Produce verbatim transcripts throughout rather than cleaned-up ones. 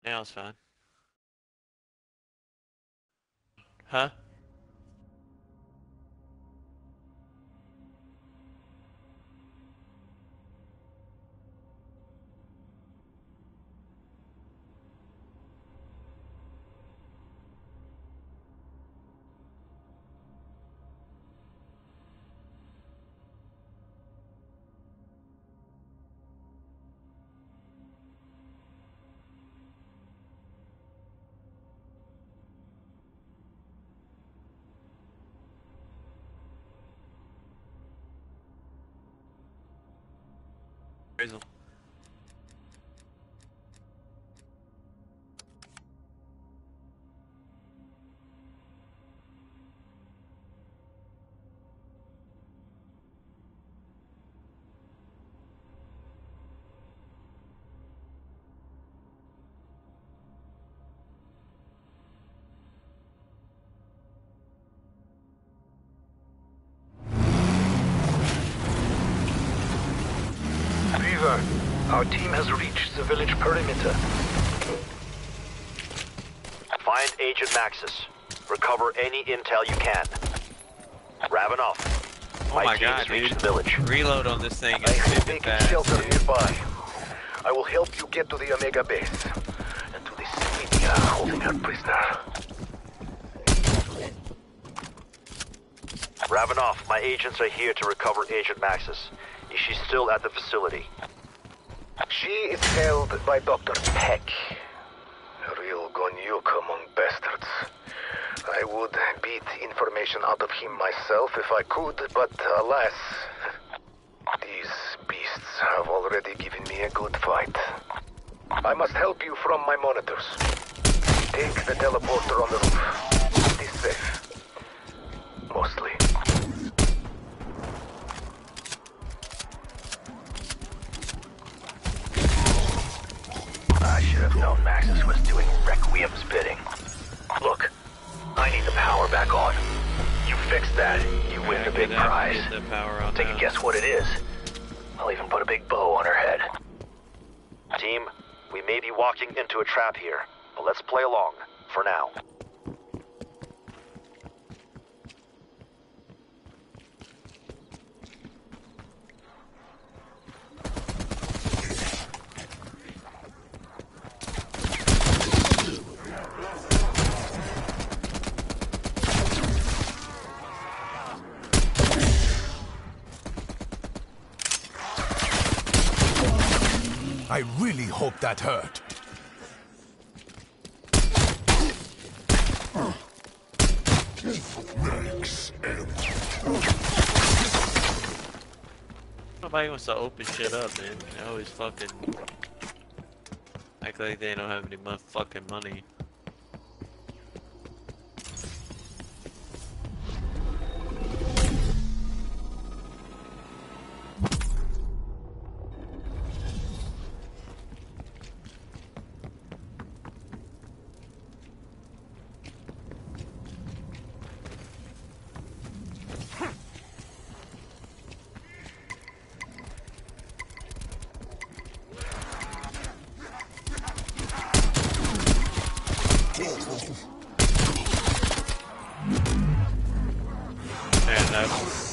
Now it's fine. Huh? Appraisal. Beaver, our team has reached the village perimeter. Find Agent Maxis. Recover any intel you can. Ravenov. Oh my my team god, has reached dude. the village. Reload on this thing I is have stupid taken fast, shelter dude. nearby. I will help you get to the Omega base. And to this media holding her prisoner. Ravenov, my agents are here to recover Agent Maxis. Is she still at the facility? She is held by Doctor Peck. A real Gonyuk among bastards. I would beat information out of him myself if I could, but alas, these beasts have already given me a good fight. I must help you from my monitors. Take the teleporter on the roof. It is safe. Mostly. I should have known Maxis was doing Requiem's bidding. Look, I need the power back on. You fix that, you win the big Get that- prize. get the power on Take a now. guess what it is. I'll even put a big bow on her head. Team, we may be walking into a trap here, but let's play along, for now. I really hope that hurt. Nobody wants to open shit up, man. They always fucking act like they don't have any mo- fucking money. And that's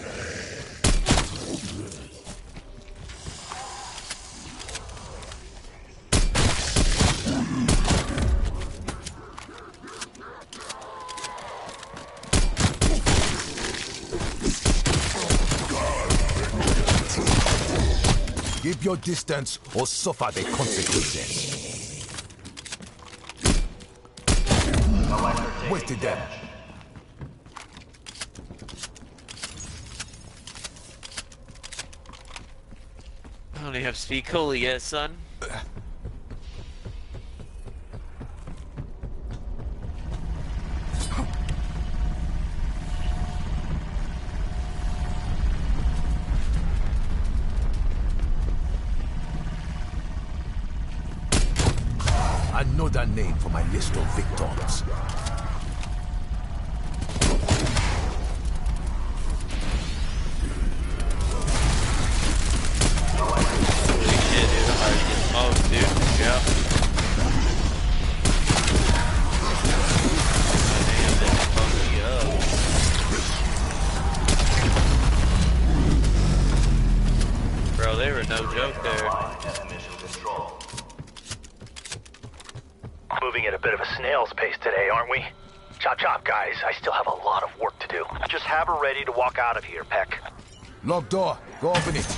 Keep your distance or suffer the consequences. Wasted them. I don't even have speed cola yet, son. Another name for my list of victims. Holy shit, dude. I'm already getting smoked, dude. Yeah. no joke there. Moving at a bit of a snail's pace today, aren't we? Chop chop, guys. I still have a lot of work to do. Just have her ready to walk out of here, Peck. Locked door. Go open it.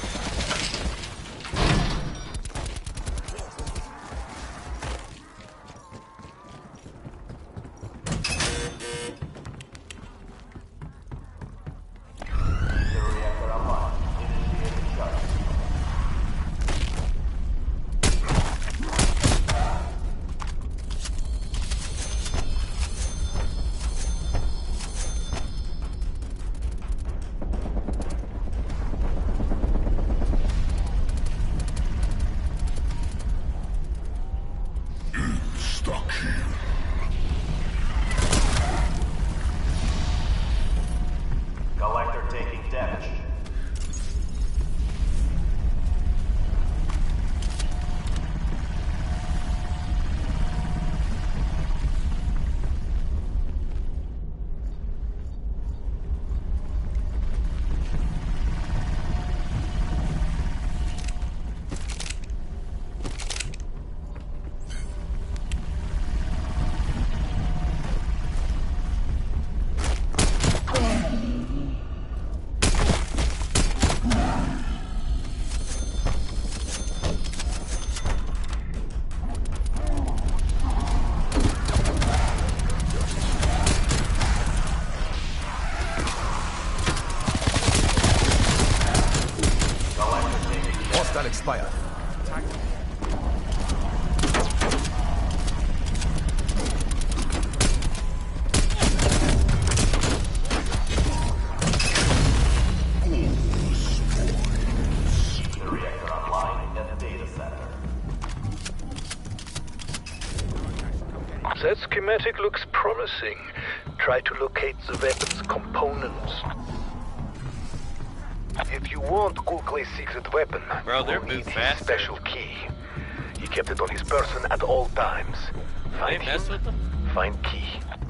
Expire. That schematic looks promising. Try to locate the weapon's components. If you want Gulclay's secret weapon, Bro, they're you'll need moving his faster. special key. He kept it on his person at all times. They Find mess him, with them? find key.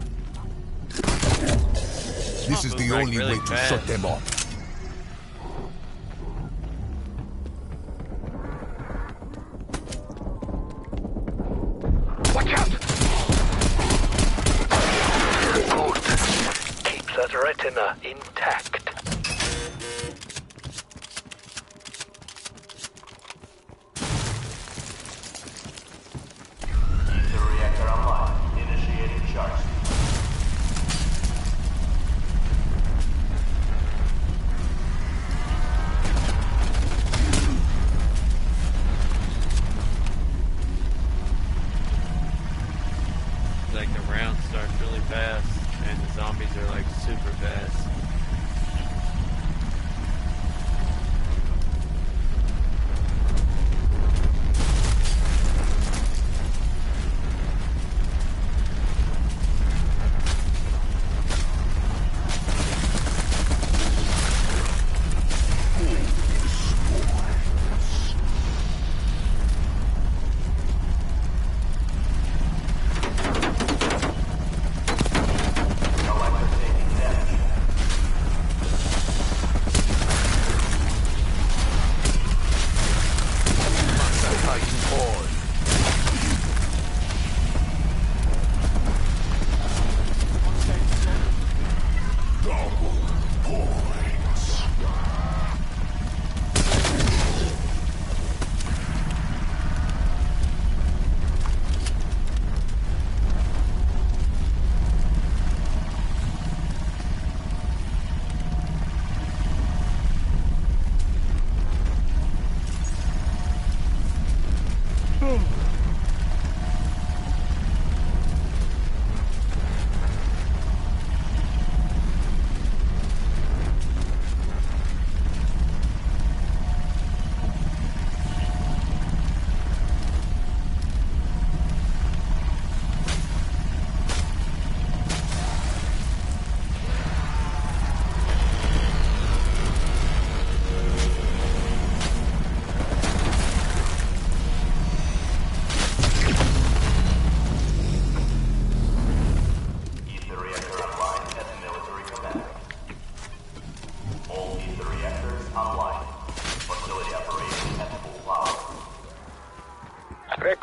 This is the move like only really way to fast. shut them off. Watch out! Good. Keep that retina intact. Like the round starts really fast, and the zombies are like super fast.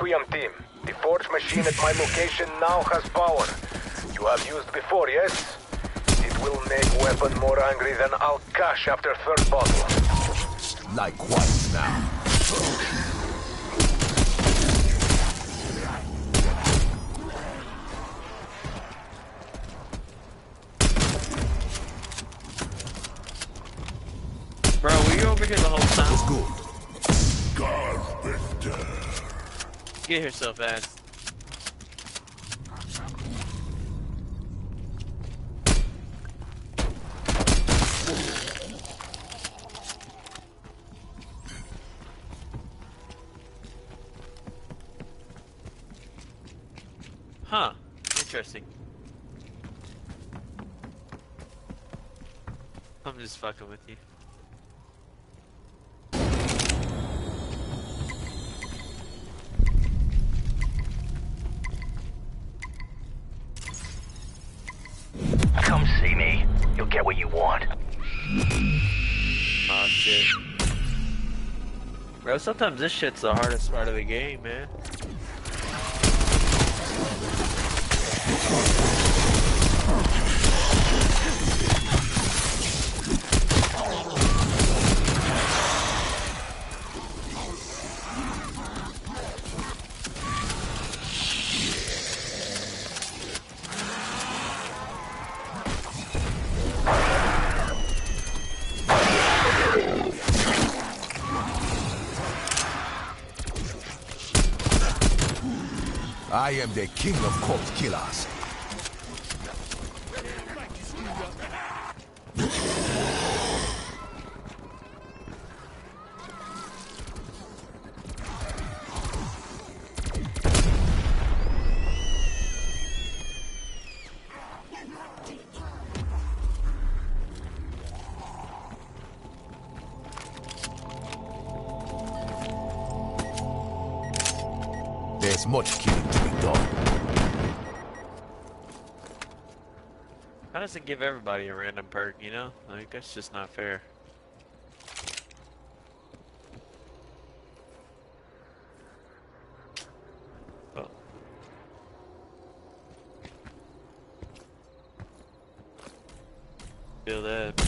Requiem team. The forge machine at my location now has power. You have used before, yes? It will make weapon more angry than Al Kash after third bottle. Likewise now. Bro, were you over here the whole time? It's good. Get here so fast. Huh. Interesting. I'm just fucking with you. Come see me. You'll get what you want. Oh shit. Bro, sometimes this shit's the hardest part of the game, man. I am the king of cult killers. There's much killing to be done. How does it give everybody a random perk, you know? Like, that's just not fair. Oh. Feel that.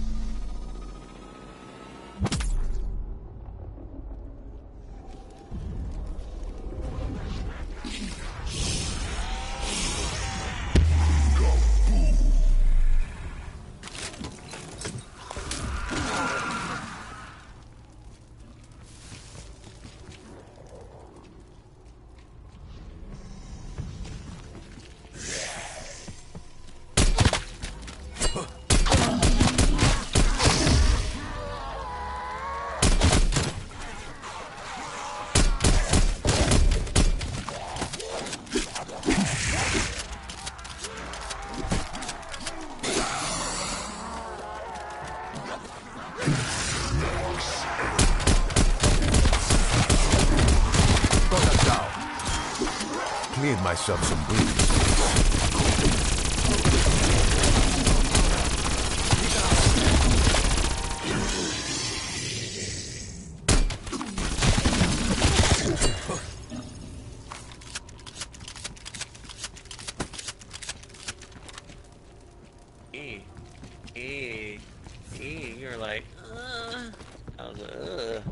Cleared myself some breeze. E. E. E. You're like, uh. I was like, ugh.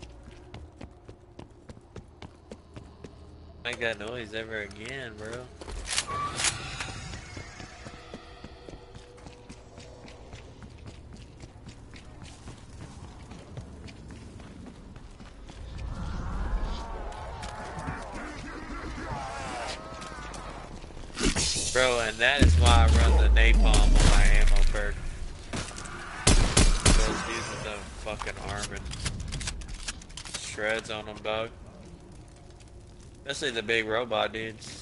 Make that noise ever again, bro. Bro, and that is why I run the napalm on my ammo perk. Those dudes with the fucking arm and shreds on them, dog. Especially the big robot dudes.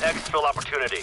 exfil opportunity.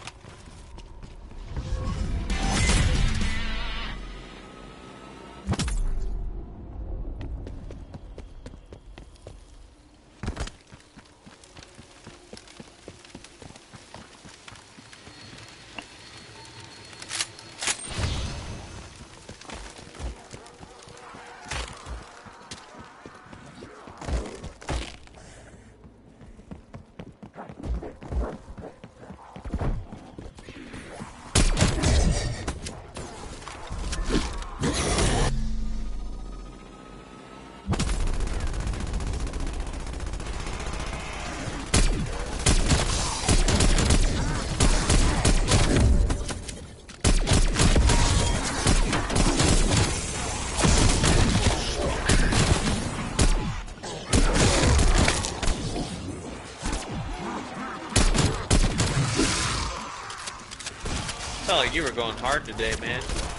Felt like you were going hard today, man.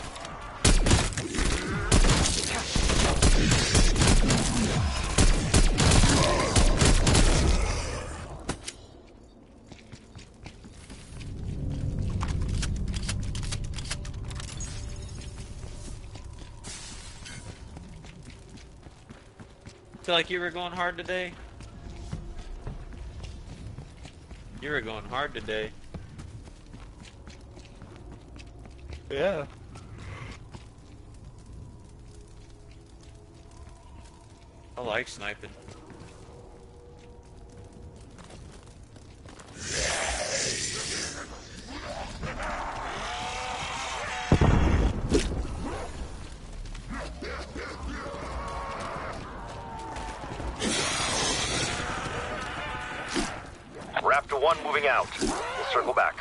Feel like you were going hard today? You were going hard today. Yeah. I like sniping. Raptor one moving out. We'll circle back.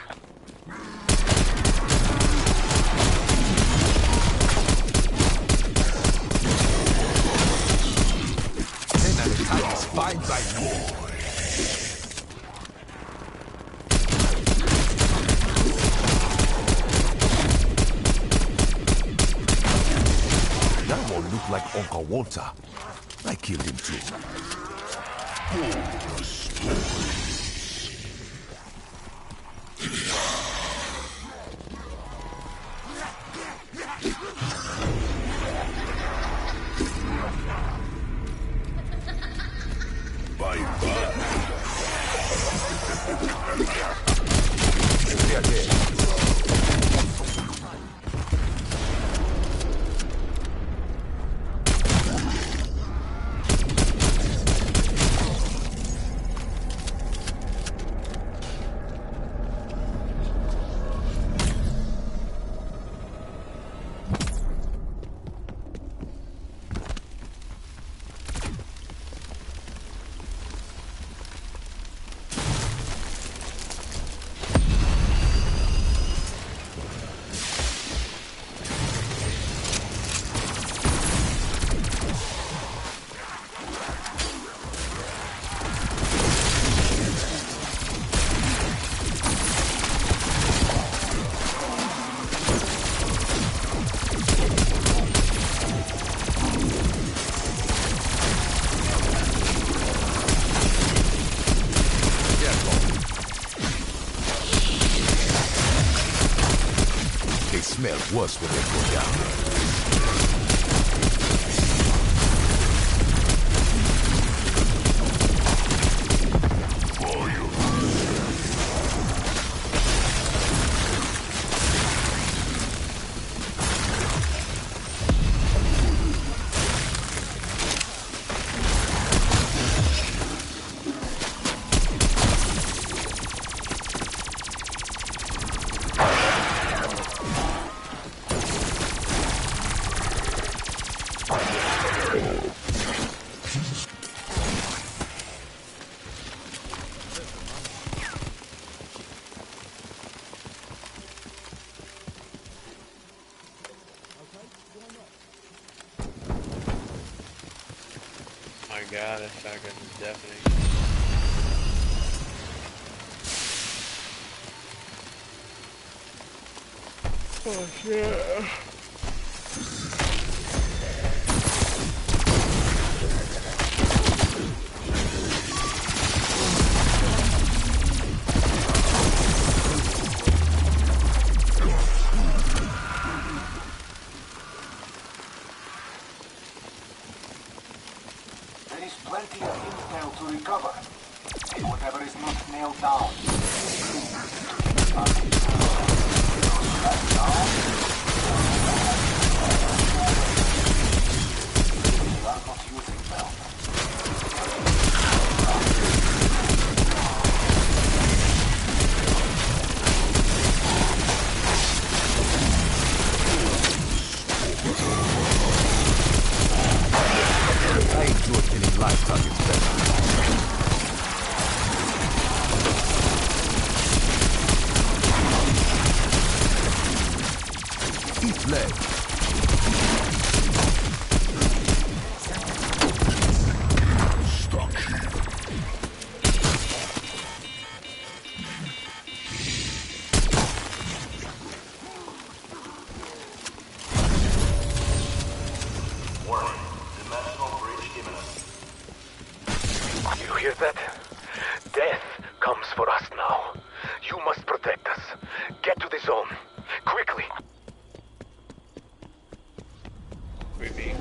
Fine by me. That won't look like Uncle Walter. I killed him too. Smell worse when they go down. My god, that shotgun is deafening. Oh shit. is plenty of intel to recover. And whatever is not nailed down. Right now, we are not using belt. I enjoy killing live targets better. Each leg. Stuck here. Warning. Dimensional breach imminent. You hear that? Death comes for us now. You must protect us. Get to the zone. Quickly. Creepy.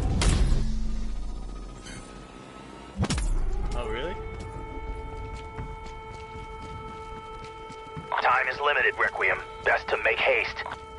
Oh, really? Time is limited, Requiem. Best to make haste.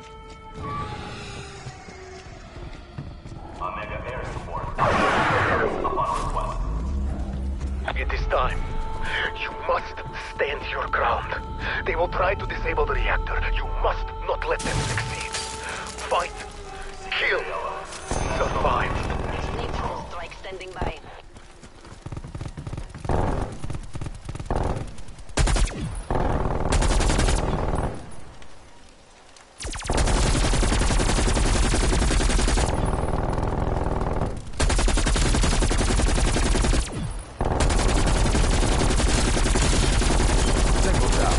Omega Air Support. Upon request. It is time. You must stand your ground. They will try to disable the reactor. You must not let them succeed. Fight. Kill. Survive. Neutral strike standing by. Tango down.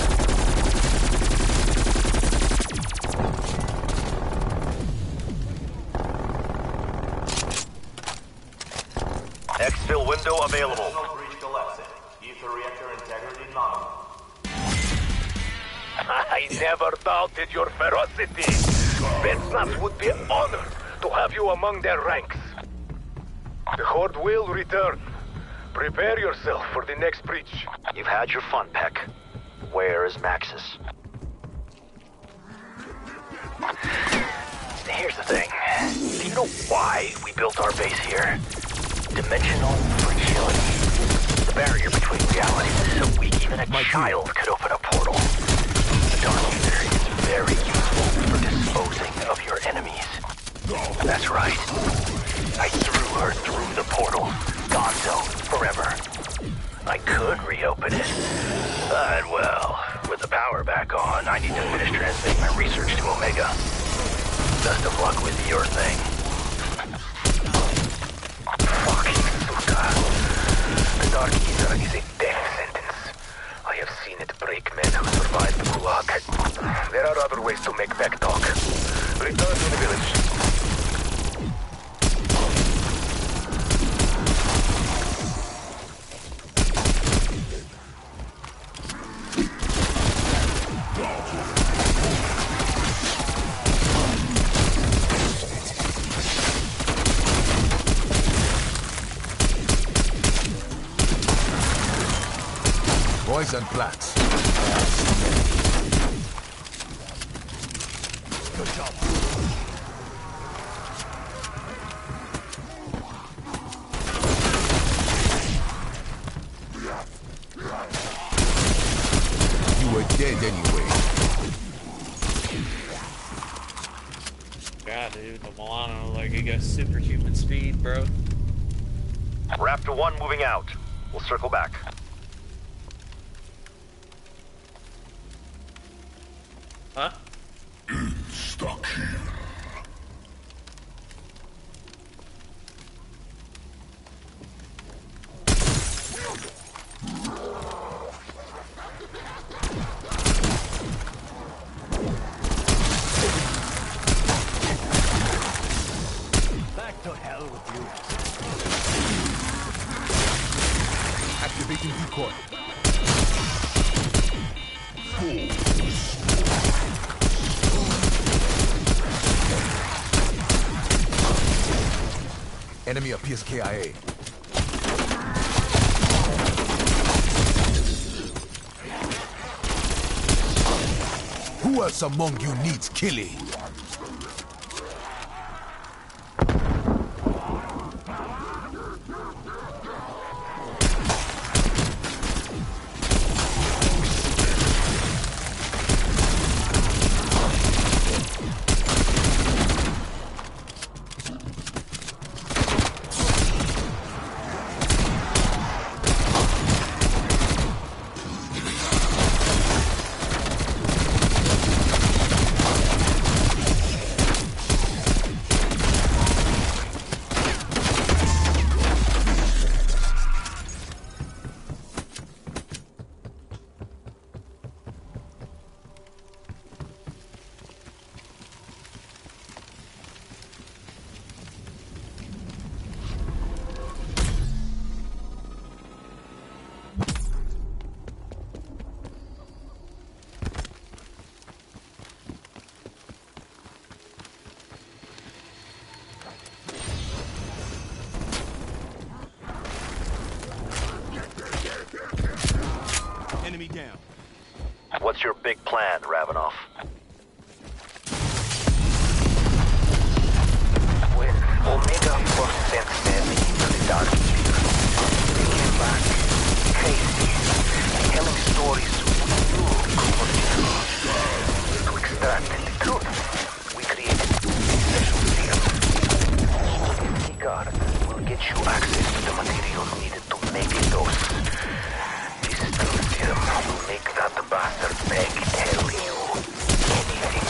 Exfil window available. Dimensional breach collapsing. Ether reactor integrity nominal. I never doubted your ferocity. Spetsnaz would be honored to have you among their ranks. The Horde will return. Prepare yourself for the next breach. You've had your fun, Peck. Where is Maxis? Here's the thing. Do you know why we built our base here? Dimensional fragility. The barrier between realities is so weak even a My child could open a portal. The Dark Ether is very useful for disposing of your enemies. That's right. I threw her through the portal. Gonzo, forever. I could reopen it. But, well, with the power back on, I need to finish transmitting my research to Omega. Best of luck with your thing. Fucking Suka. The Dark Ether is a death sentence. I have seen it break men who survived the Gulag. There are other ways to make back talk. Return to the village. Boys and blacks. Good job. You were dead anyway. God, dude, the Milano, like, it got superhuman speed, bro. Raptor one moving out. We'll circle back. Huh? Stuck here. Back to hell with you. Activating decoy. Enemy appears K I A. Who else among you needs killing? Enemy down. What's your big plan, Ravenov? When Omega first sent them into the Dark Sphere, they came back crazy, telling stories we knew could be true. To extract the truth, we created special seals. The guard will get you access to the materials needed to make a dose. This truth serum will make that bastard beg tell you anything.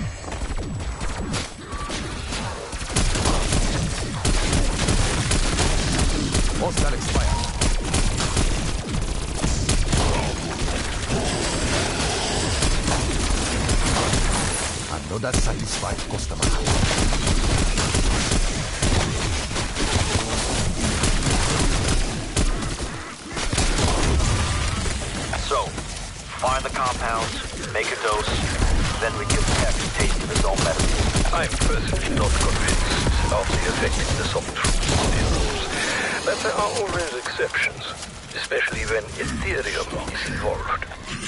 Hostile expired. Another satisfied customer. So, find the compounds, make a dose, then we give Tech a taste of his own medicine. I'm personally not convinced of the effectiveness of true serums, but there are always exceptions, especially when Ethereum is involved.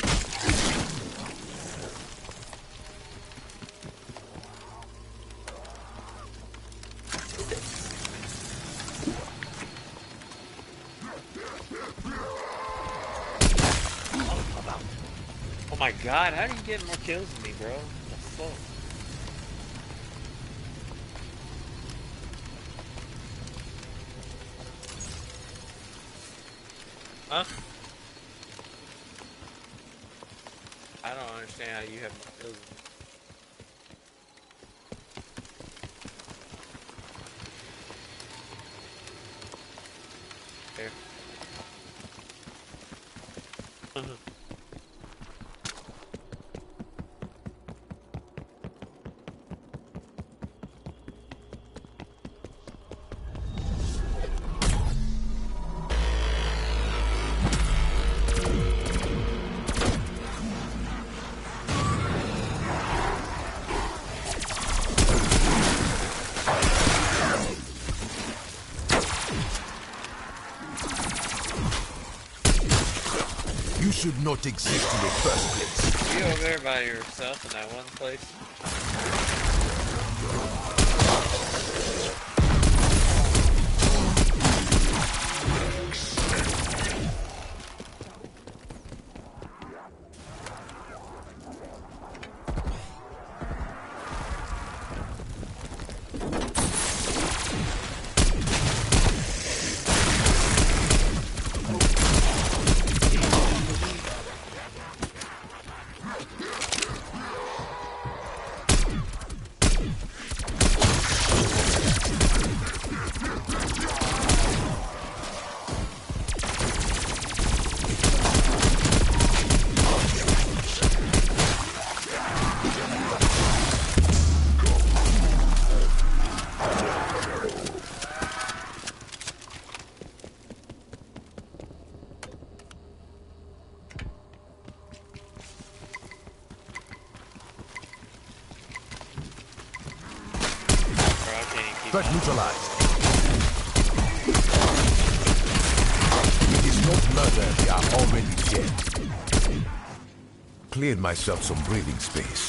Oh my god, how do you get more kills than me, bro? What the fuck? Huh? I don't understand how you have more kills than me. There. You should not exist in the first place. You over there by yourself in that one place? Threat neutralized. It is not murder, they are already dead. cleared myself some breathing space.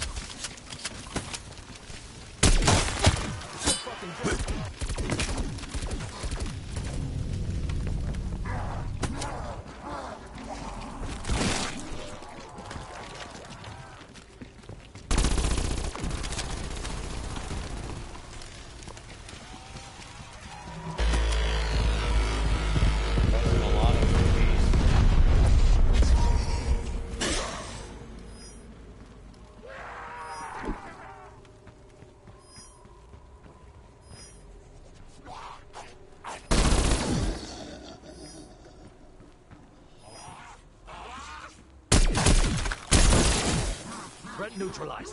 Threat neutralized.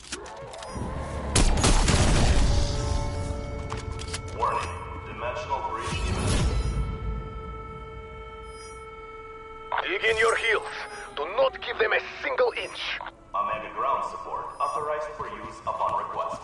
Warning. Dimensional breach imminent. Dig in your heels. Do not give them a single inch. Omega ground support authorized for use upon request.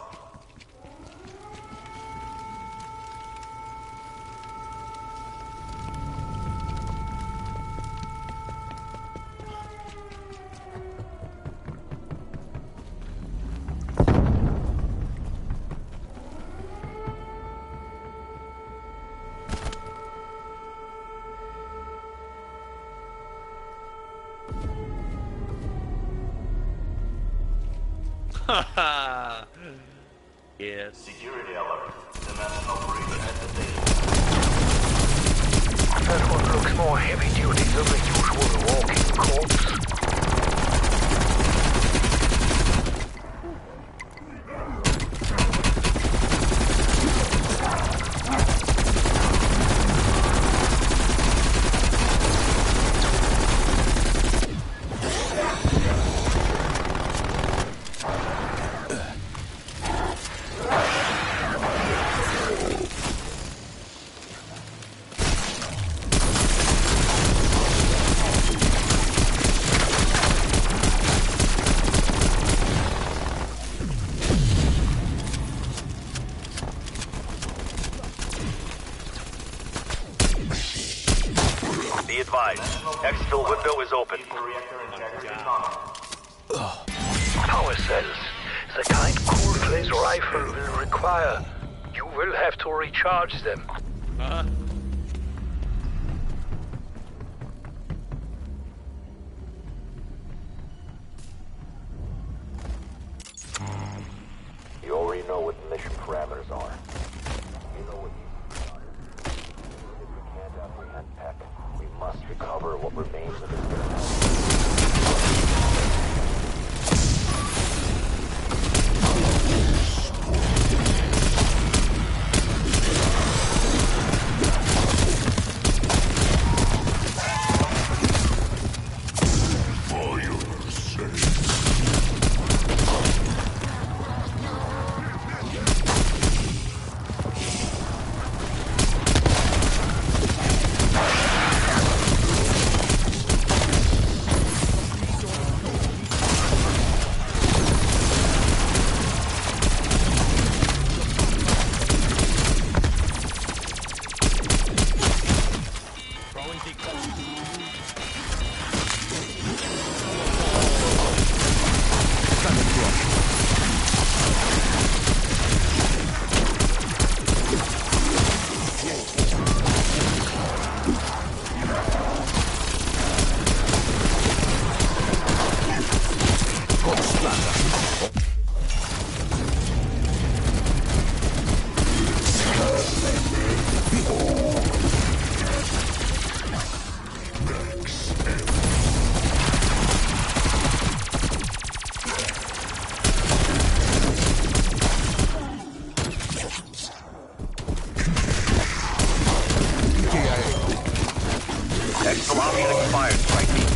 Yes. Security alert. Dimensional breach at the station. That one looks more heavy duty than the usual walking corpse. Be advised, exfil window is open. Reactor integrity comment. Power cells. The kind Coolplay's rifle will require. You will have to recharge them. Huh? You already know what the mission parameters are. You know what you are. Even if we can't apprehend Peck, we must recover what remains of his business. Exfil option expired. Strike me.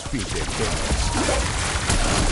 feed their bellies.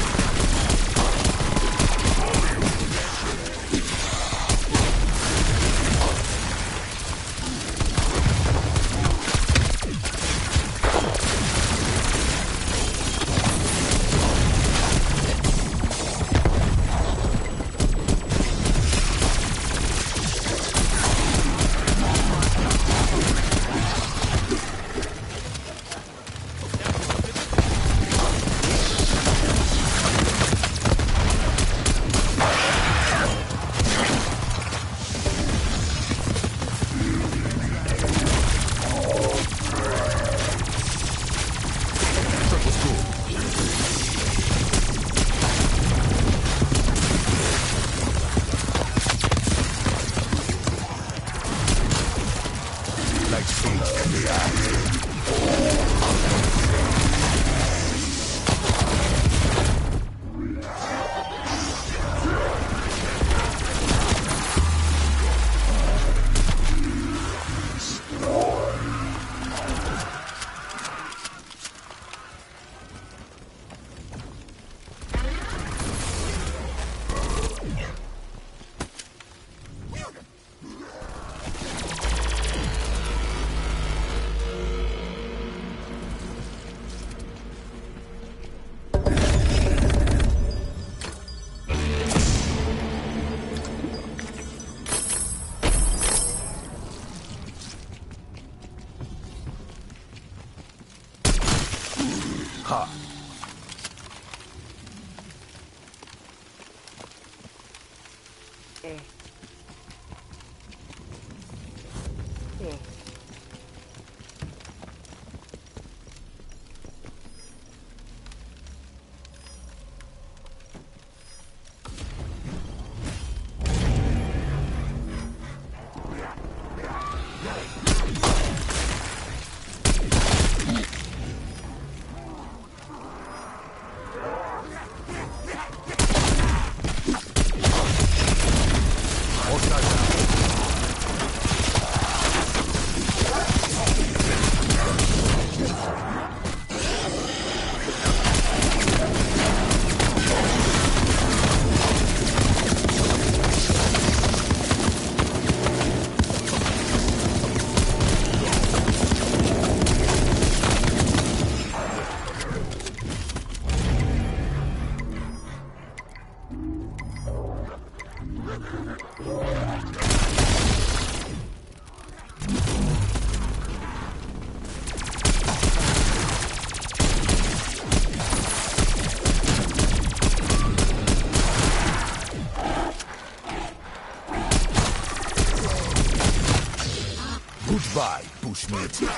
Goodbye, bushmeat.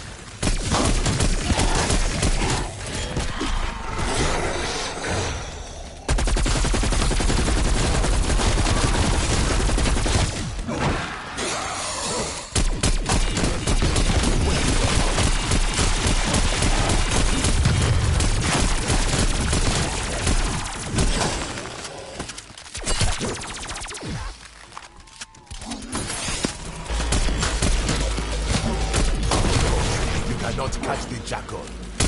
Not catch the jackal.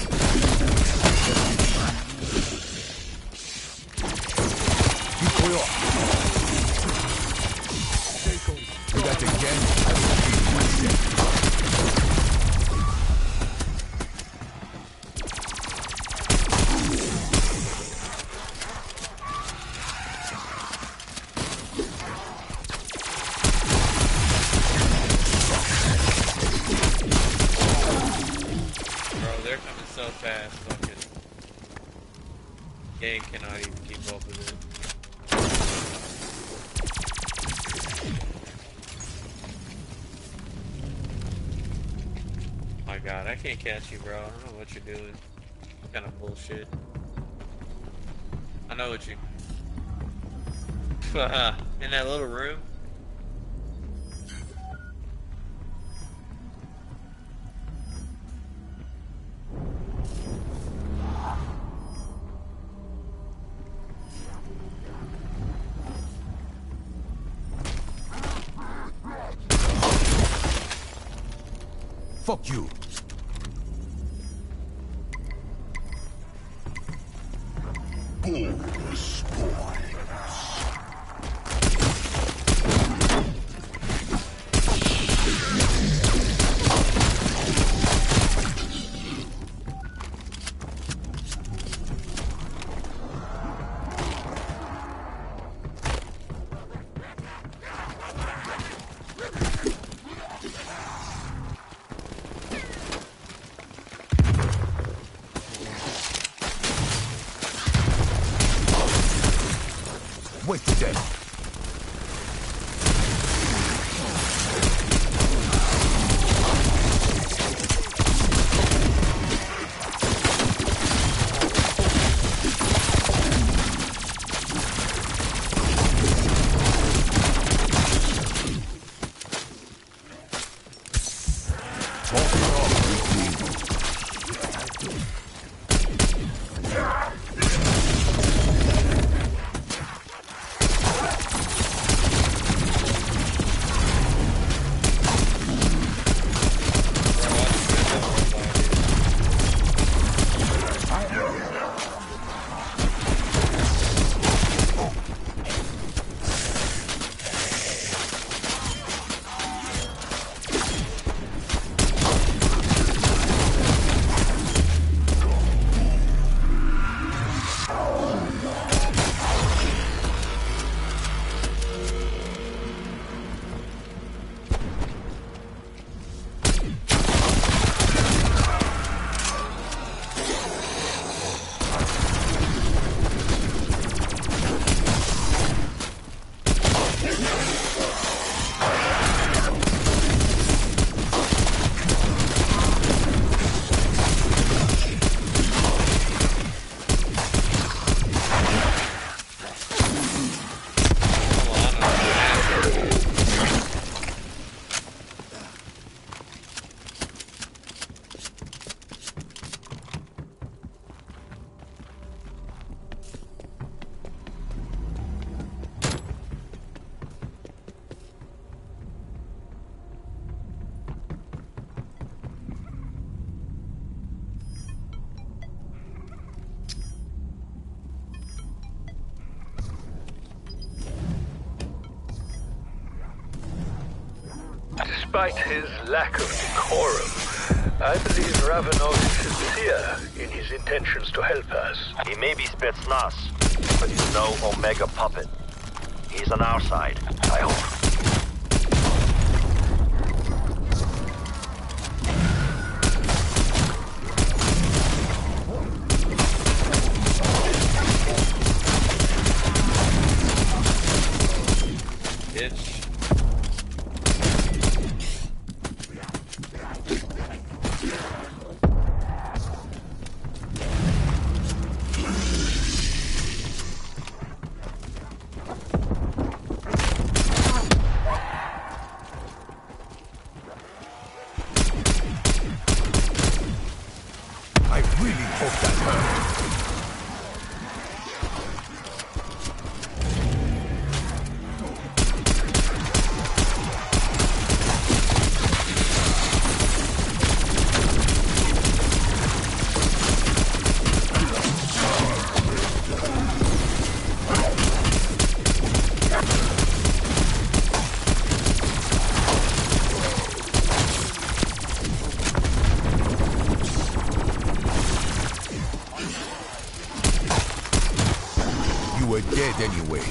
Do that again, I will kill myself. So fast, fucking game cannot even keep up with it. My god, I can't catch you, bro. I don't know what you're doing. What kind of bullshit. I know what you... in that little room? Fuck you. Wait to death. Despite his lack of decorum, I believe Ravenov is sincere in his intentions to help us. He may be Spetsnaz, but he's no Omega puppet. He's on our side, I hope. Dead anyway.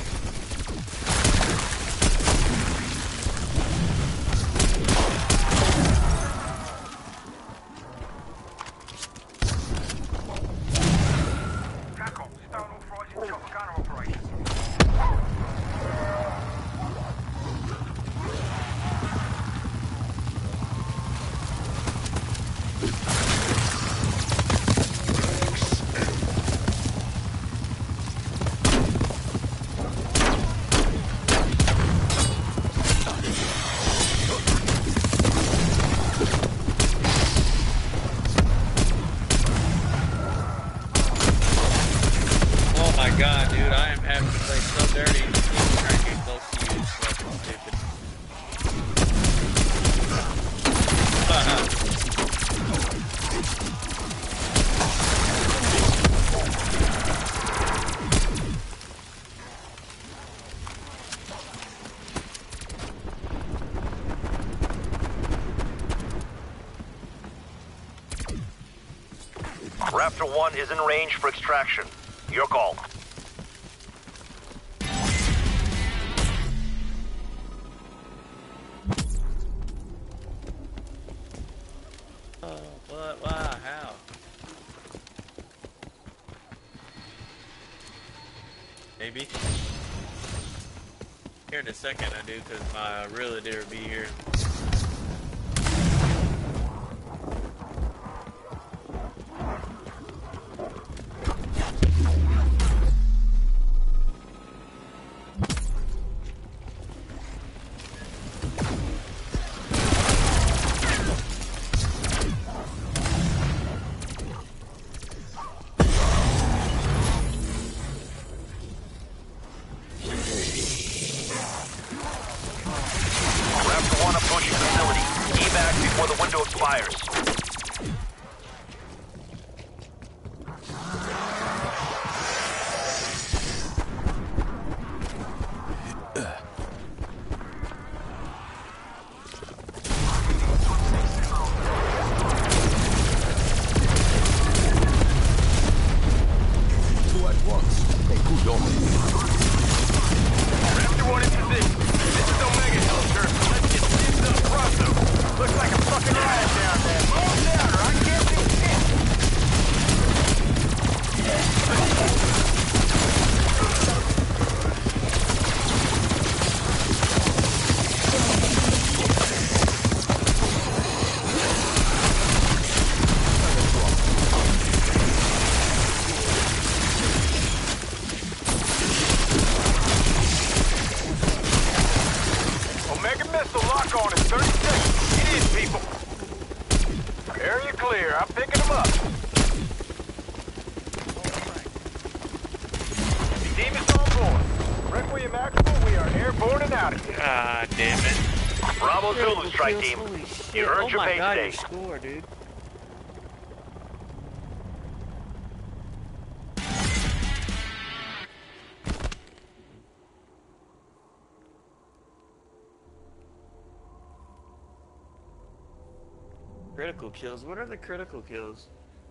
God, dude, I am having to play so dirty. Even trying to get close to you is fucking stupid. Raptor one is in range for extraction. Your call. Oh, what? Why? How? Maybe. Here in a second I do, because my realtor will be here. Score, dude. Critical kills? What are the critical kills?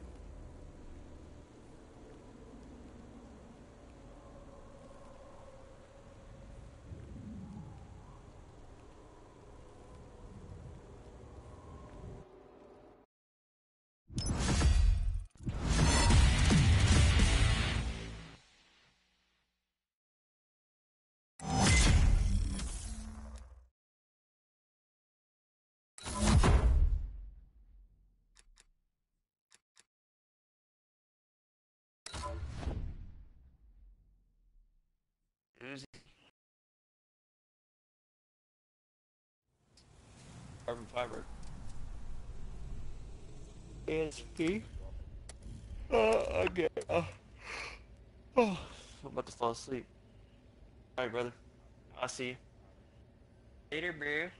Carbon fiber. A S P. Oh, okay. Oh. Oh. I'm about to fall asleep. Alright, brother. I'll see you. Later, bro.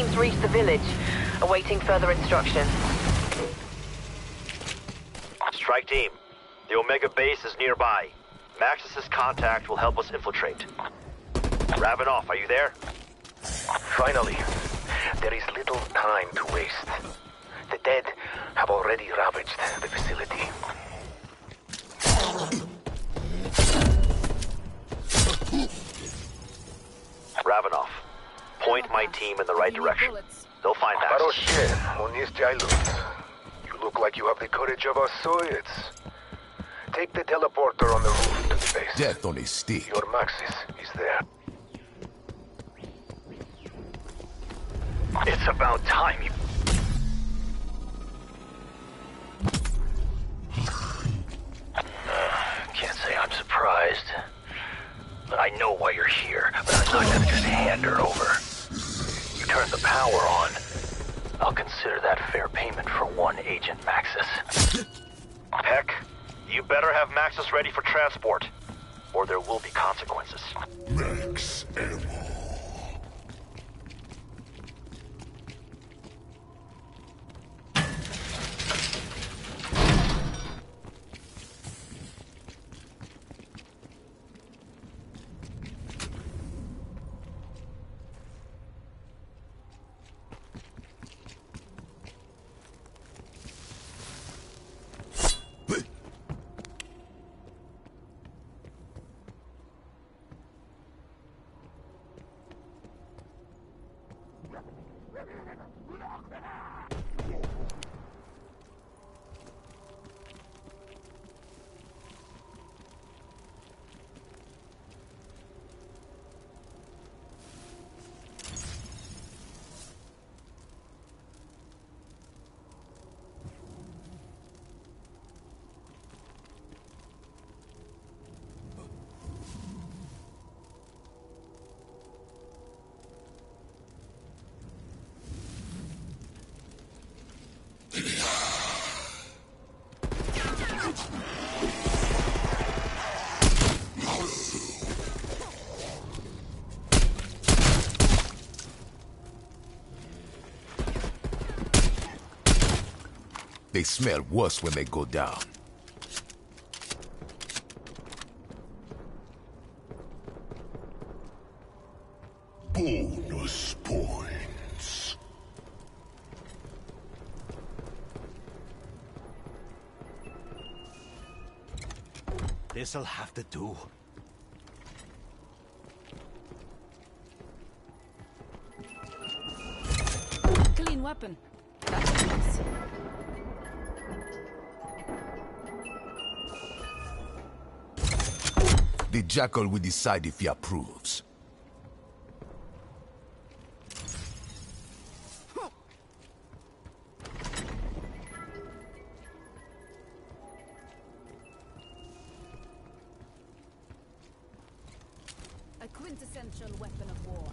teams reached the village, awaiting further instruction. Strike team, the Omega base is nearby. Maxis' contact will help us infiltrate. Ravenoff, are you there? Finally, there is little time to waste. The dead have already ravaged the facility. Ravenoff, point my team in the right direction. They'll find Maxis. Baroche, on is Jailut. You look like you have the courage of our Soviets. Take the teleporter on the roof to the base. Death on a stick. Your Maxis is there. It's about time you... Uh, can't say I'm surprised. But I know why you're here, but I'm not gonna just hand her over. You turn the power on, I'll consider that fair payment for one Agent Maxis. Peck, you better have Maxis ready for transport, or there will be consequences. Max ammo. They smell worse when they go down. Bonus points. This'll have to do. Clean weapon. That's nice. The Jackal will decide if he approves. A quintessential weapon of war.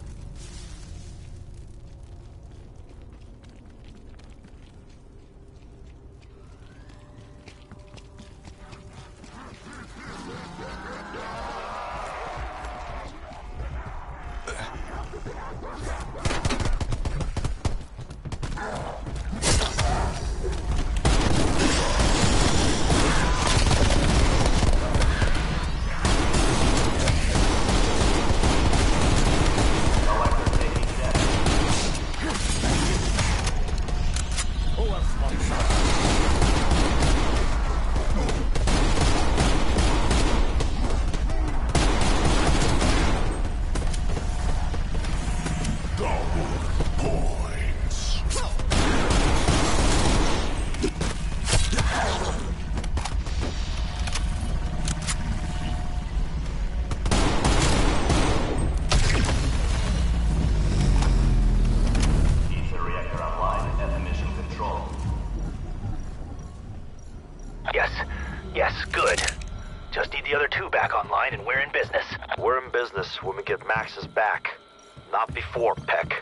When we get Maxis back, not before, Peck.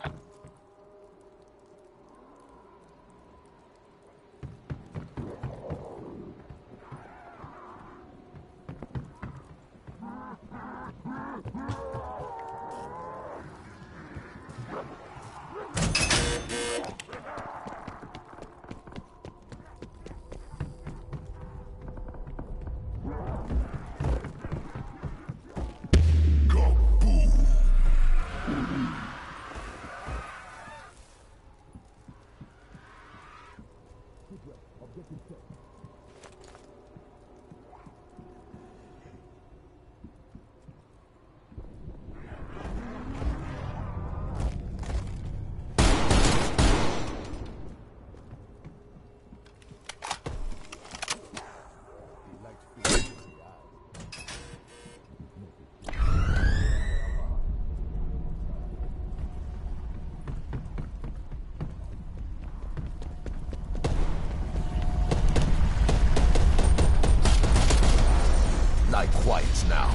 lie quiet now.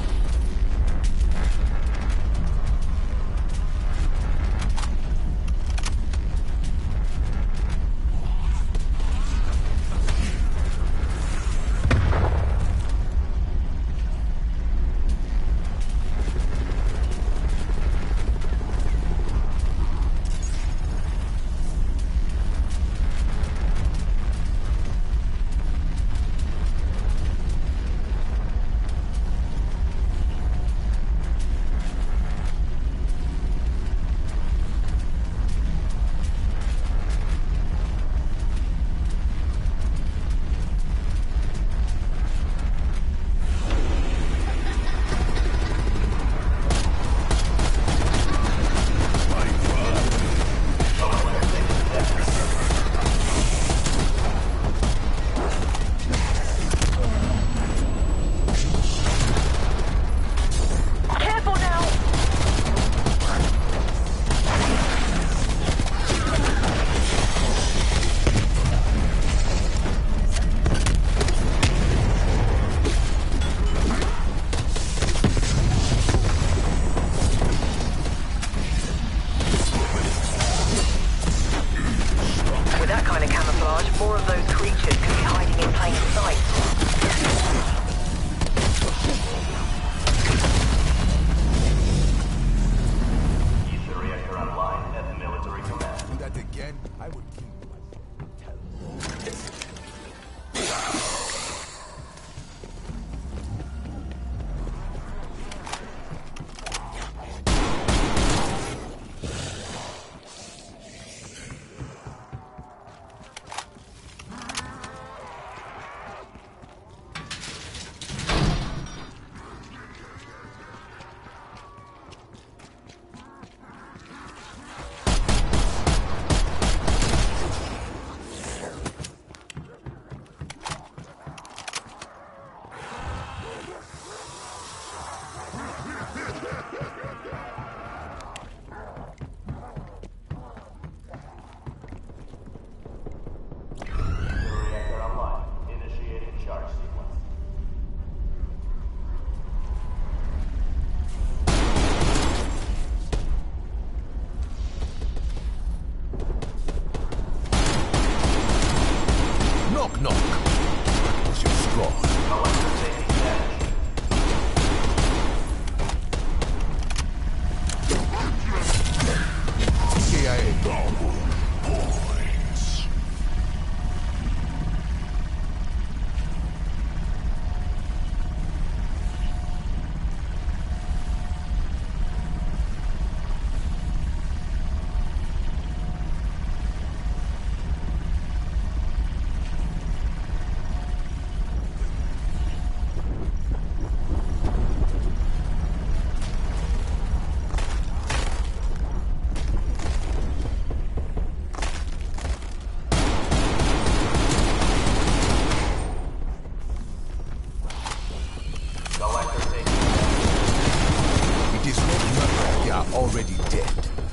Already dead.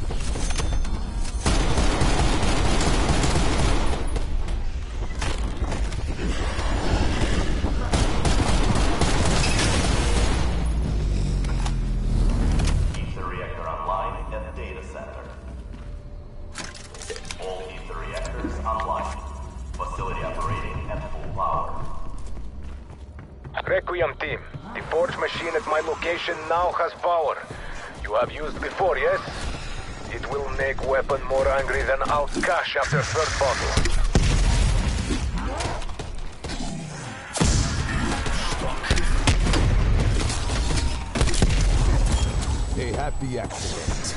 Keep the reactor online at the data center. All ether reactors online. Facility operating at full power. Requiem team, the forge machine at my location now has power. You have used before, yes? It will make weapon more angry than out cash after third bottle. They have the accident.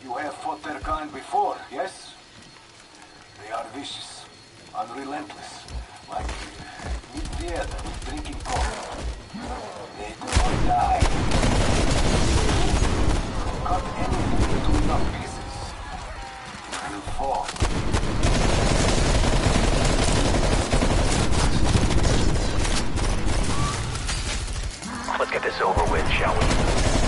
You have fought their kind before, yes? They are vicious, unrelentless, like Nidvia drinking coffee. They do not die. Cut anything into enough pieces. It will fall. Let's get this over with, shall we?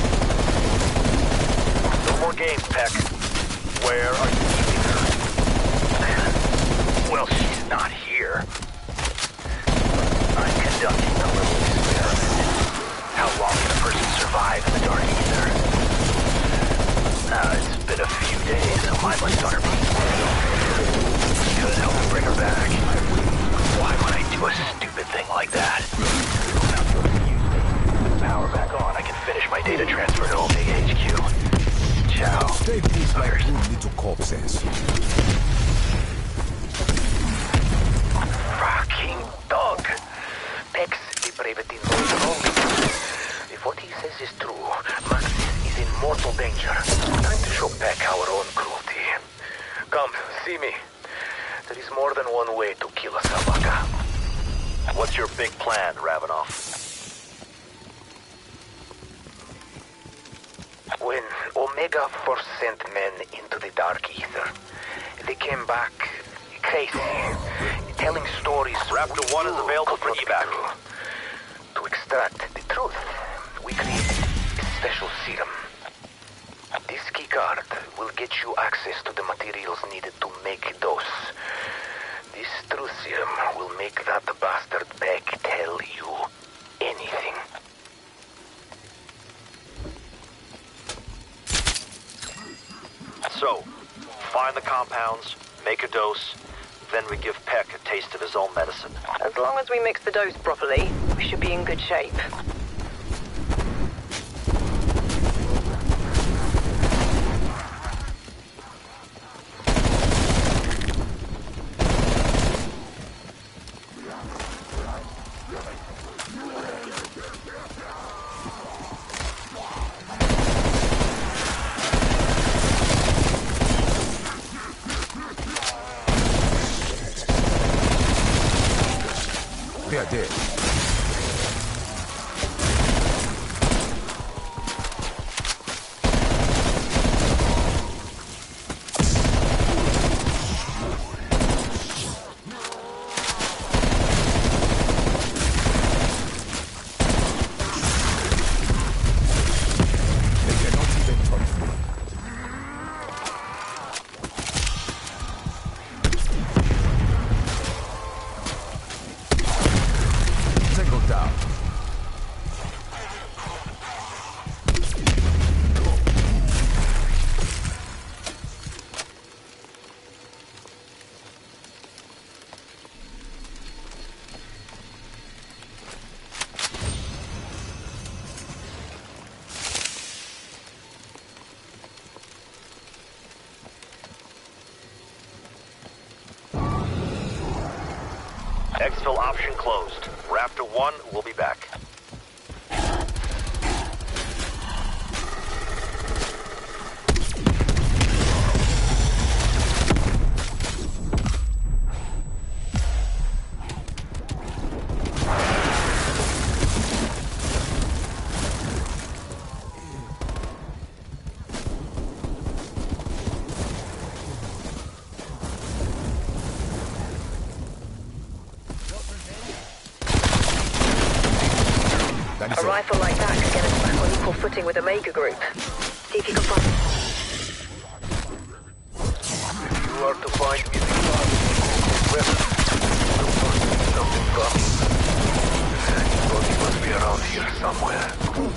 No more games, Peck. Where are you keeping her? Well, she's not here. I'm conducting a little experiment. How long can a person survive in the dark ether? Uh, it's been a few days, so I must start being could help me bring her back. Why would I do a stupid thing like that? Power back on. I can finish my data transfer to Omega H Q. Ciao. They move like two little corpses. Fucking dog. Peck's depravity knows only. If what he says is true, Maxis is in mortal danger. Time to show Peck our own cruelty. Come, see me. There is more than one way to kill a Savaka. What's your big plan, Ravenoff? When Omega first sent men into the dark ether, they came back crazy, telling stories. Raptor one is available for evac. To extract the truth, we created a special serum. This keycard will get you access to the materials needed to make dose. This truth serum will make that bastard Peck tell you anything. So, find the compounds, make a dose, then we give Peck a taste of his own medicine. As long as we mix the dose properly, we should be in good shape. They are dead. Exfil option closed. Raptor one will be back. A rifle like that could get us back on equal footing with Omega Group. See if you can find... You are to find me the weapon. Something coming. His body must be around here somewhere.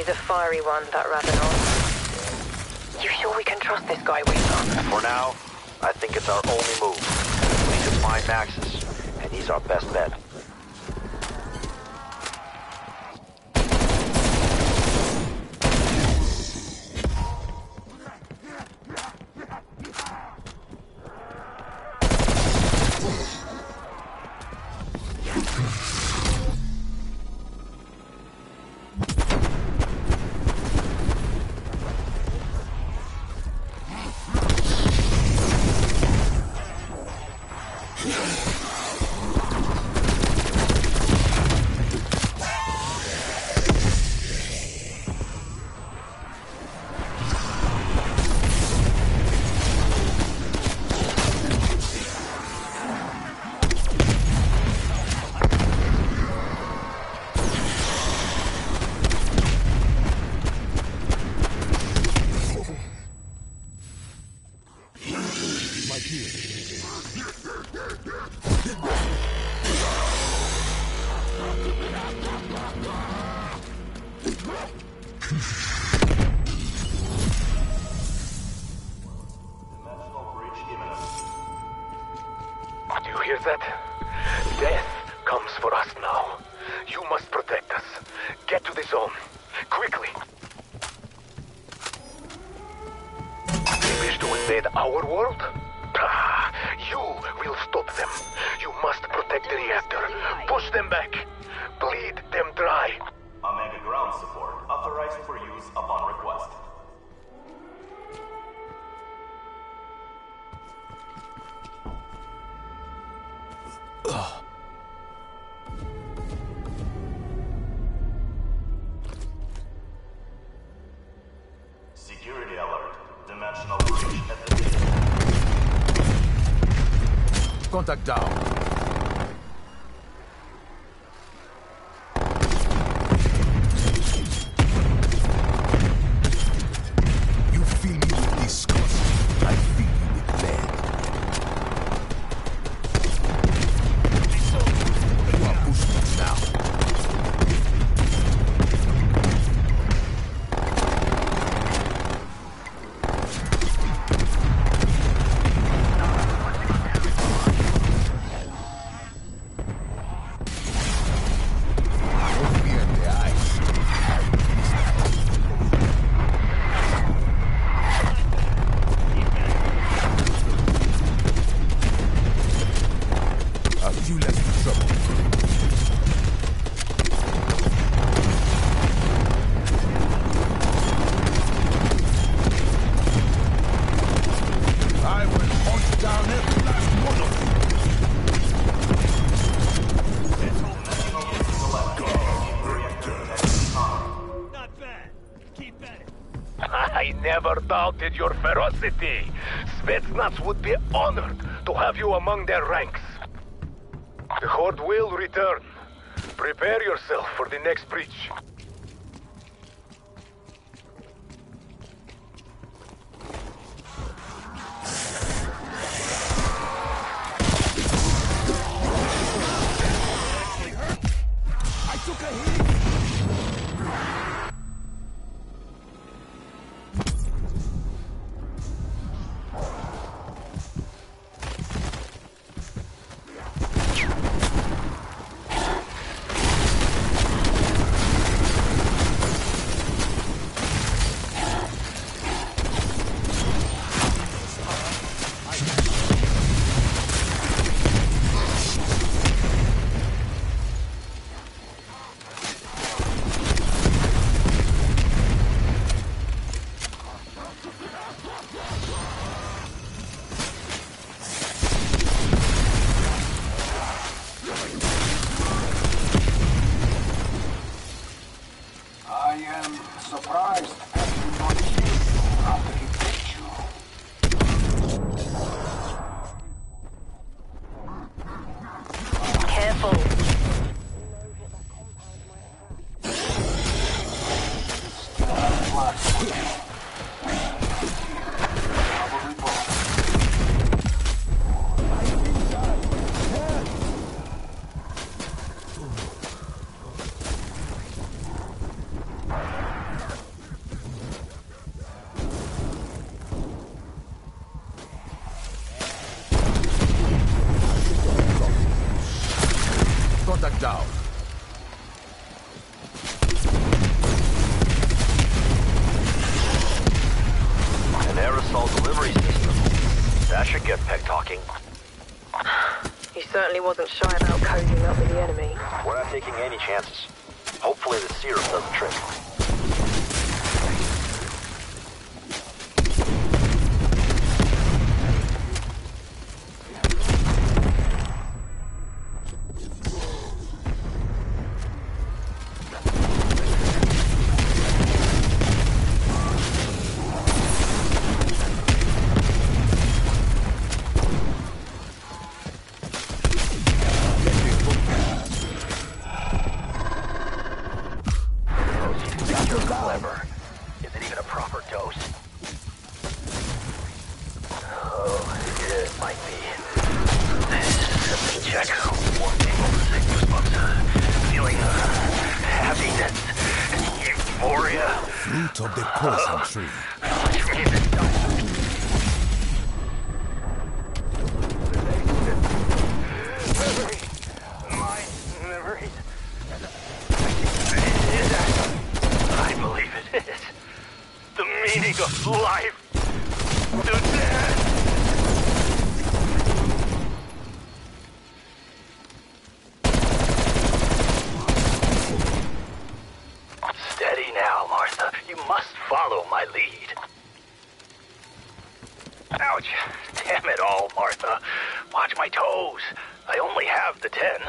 a fiery one, that Ravenov. You sure we can trust this guy, Weaver? For now, I think it's our only move. We need to find Maxis, and he's our best bet. Do you hear that? Death comes for us now. You must protect us. Get to the zone. Quickly. They wish to invade our world? Ah, you will stop them. You must protect the reactor. Push them back. Bleed them dry. Omega ground support authorized for use upon request. Ugh. Security alert. Dimensional breach at the gate. Contact down. You fill me with disgust. I fill you with lead. You are pushing now. I never doubted your ferocity. Spetsnaz would be honored to have you among their ranks. The Horde will return. Prepare yourself for the next breach. I took a hit. I am surprised that you not kill you after he picked you. Careful. Probably both. down. An aerosol delivery system. That should get Peck talking. He certainly wasn't shy about coding up with the enemy. We're not taking any chances. Hopefully the serum does the trick. Of the poison tree. I believe it is. The meaning of life. To death. Steady now, Martha. You must follow my lead. Ouch. Damn it all, Martha. Watch my toes. I only have the ten.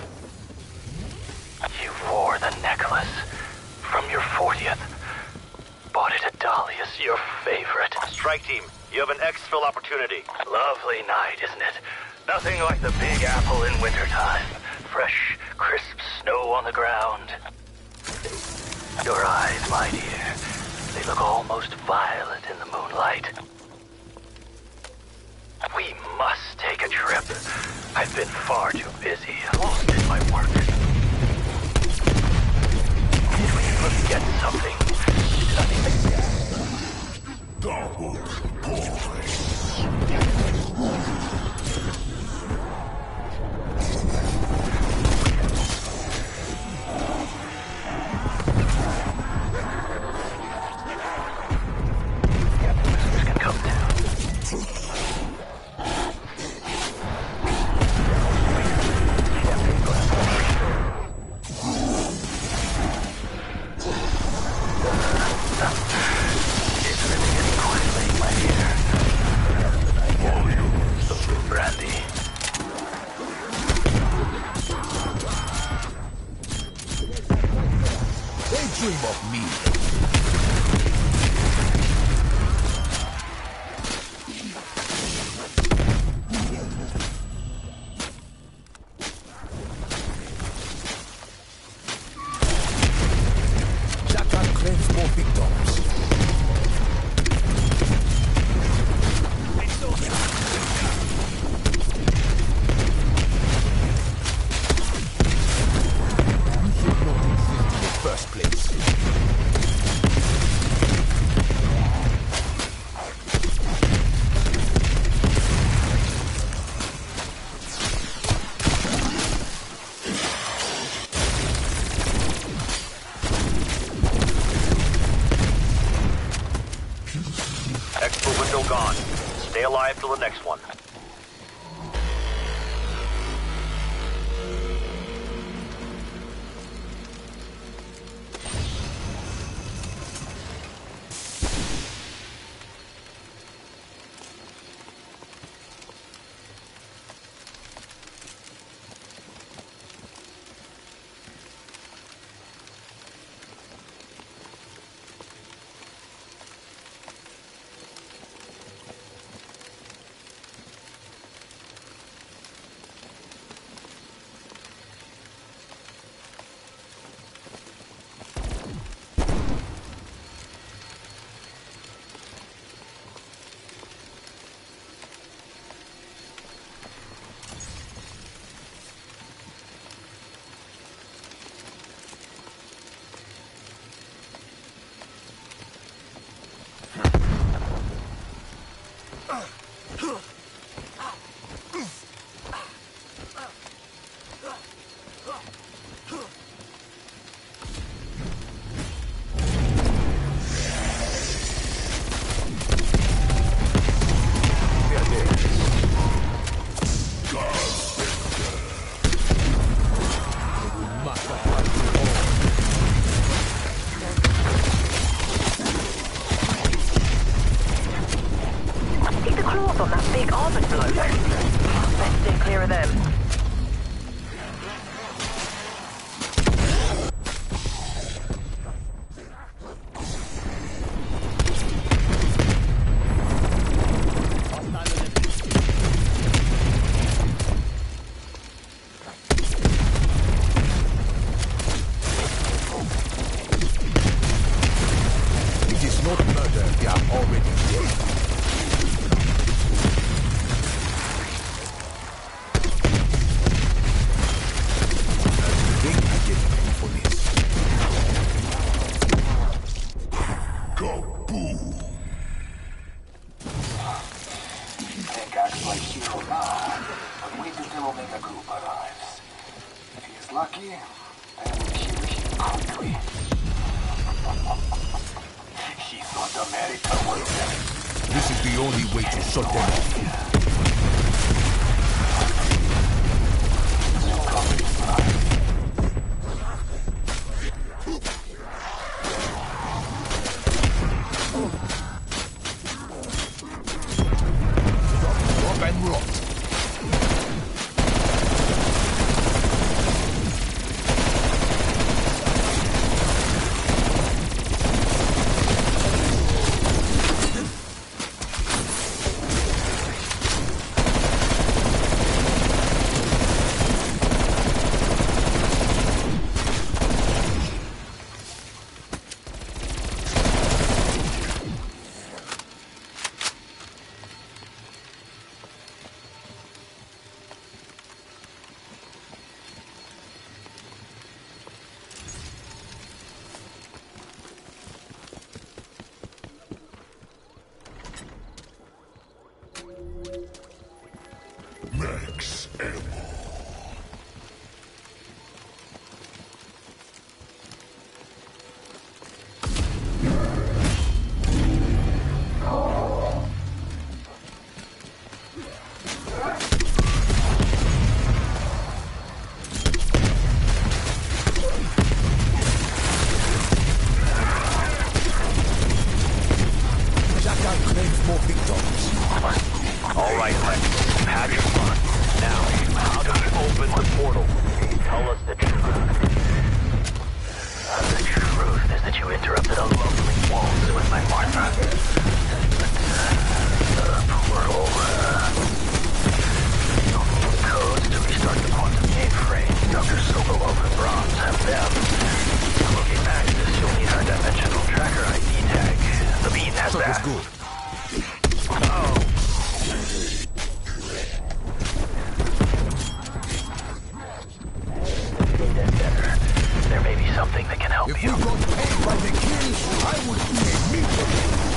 You wore the necklace from your fortieth. Bought it at Dahlia's, your favorite. Strike team, you have an exfil opportunity. Lovely night, isn't it? Nothing like the Big Apple in wintertime. Fresh, crisp snow on the ground. Your eyes, my dear. They look almost violet in the moonlight. We must take a trip. I've been far too busy, lost in my work. Did we forget something? Double points. Dream of me. Jackal claims more victims. First place. Expo window gone. Stay alive till the next one. lucky, I will kill him quickly. He thought America was dead. This is the only way to shut them off. Drop and rot. Max ammo. Jackal claims more victims. All right, Lex. Have your fun. Now, how do we open the portal? Tell us the truth. Uh, the truth is that you interrupted a lovely waltz with my Martha. But, uh, the portal, uh... you'll need codes to restart the quantum mainframe. Doctor Sokolov and Brahms have them. To locate Maxis, you'll need our dimensional tracker I D tag. The bean has Truck that. is good. Oh. There may be something that can help If you. we got paid by the king, I would be immediately.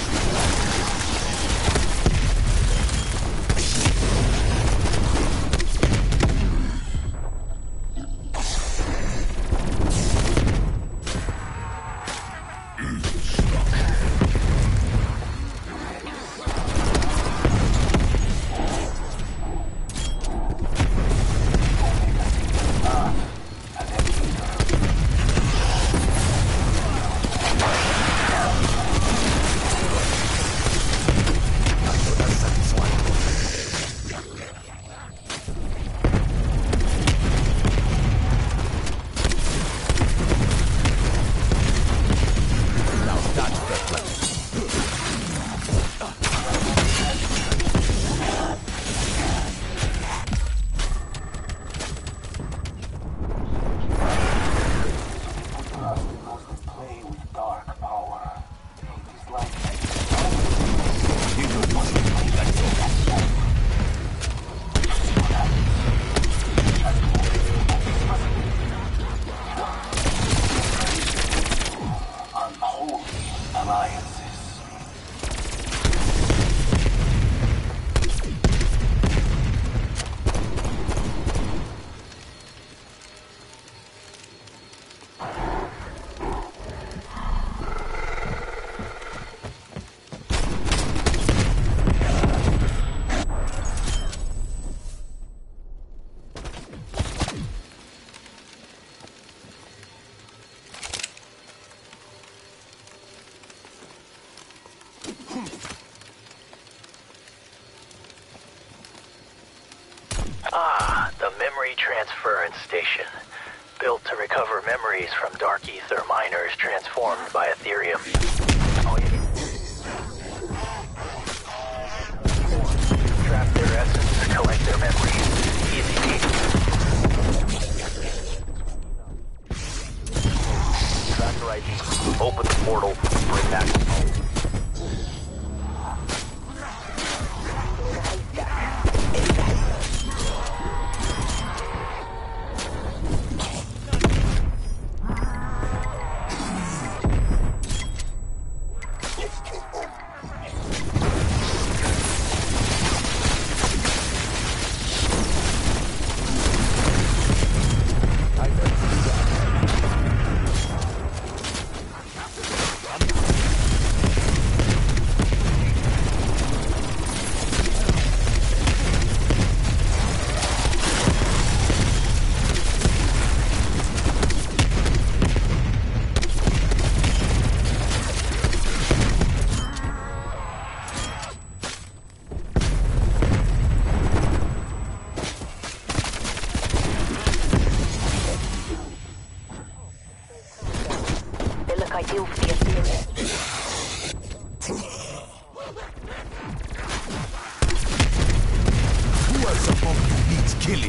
Ah, the memory transference station. Built to recover memories from dark ether miners transformed by Ethereum. Oh, yeah. Trap their essence, collect their memories. Easy peasy. Tracker I D. Open the portal. Bring back the phone. feel for your fears. Who else among you needs killing?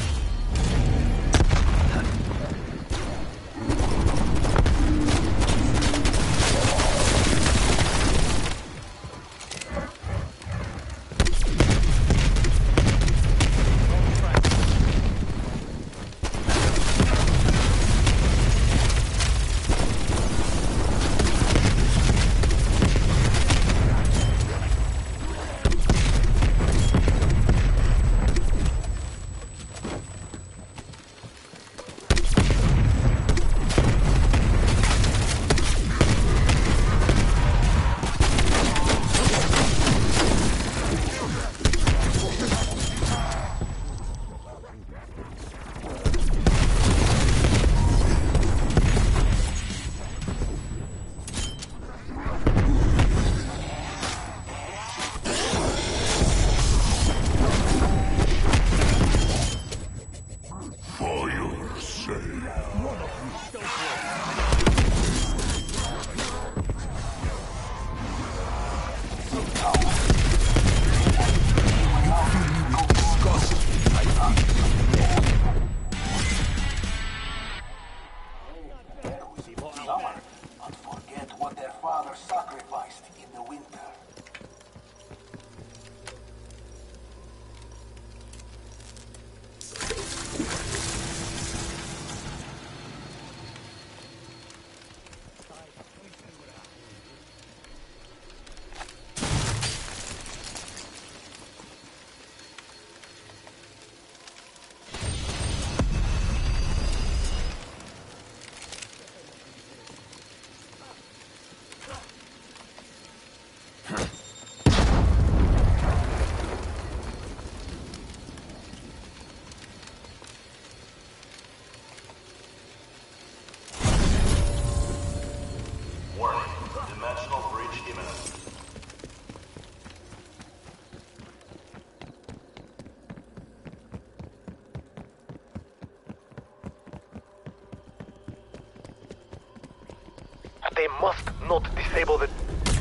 They must not disable the...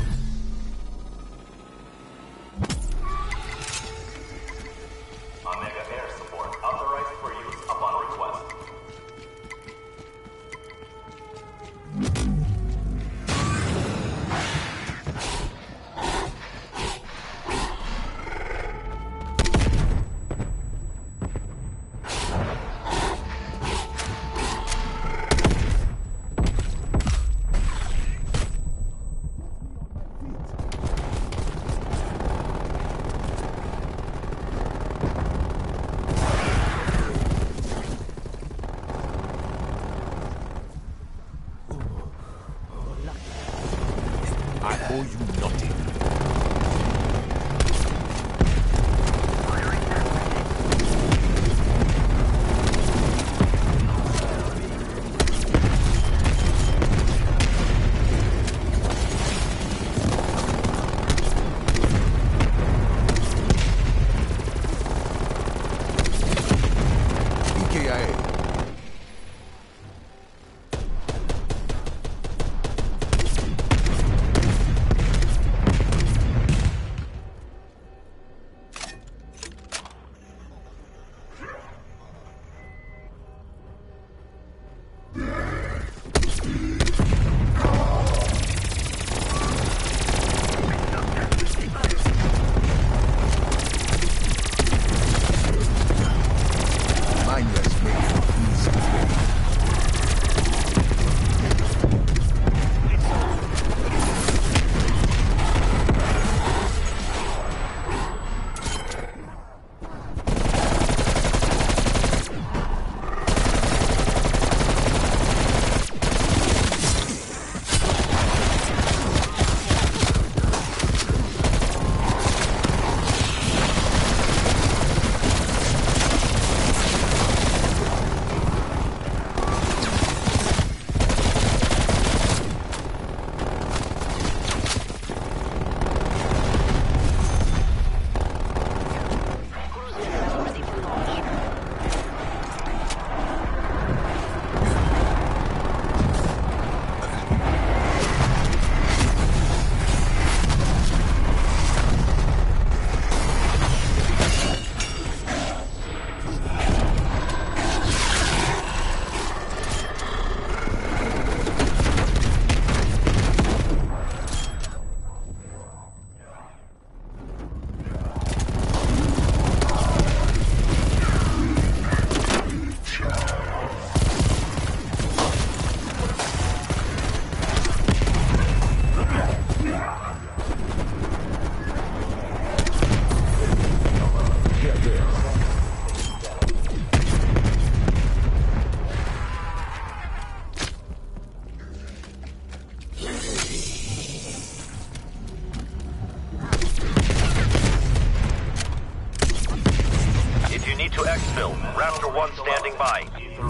Omega Air support authorized for use upon request. I owe you nothing. E K I A. Mine was made. standing by.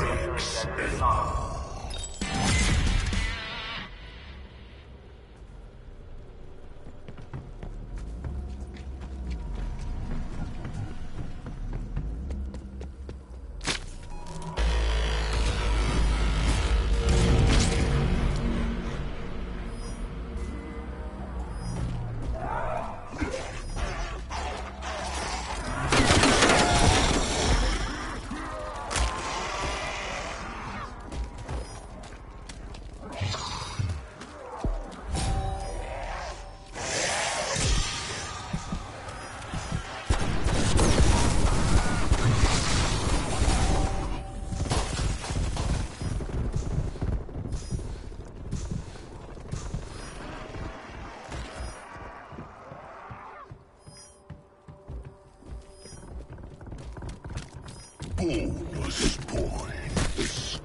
Bonus points.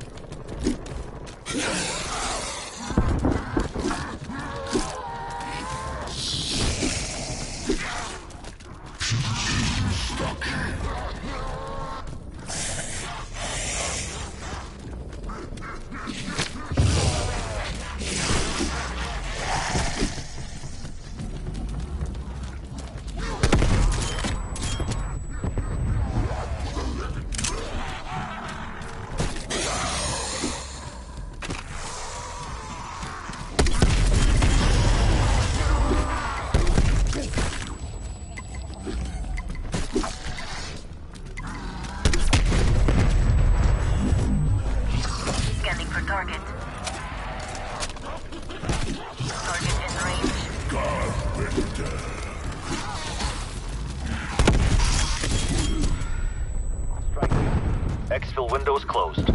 Exfil windows closed.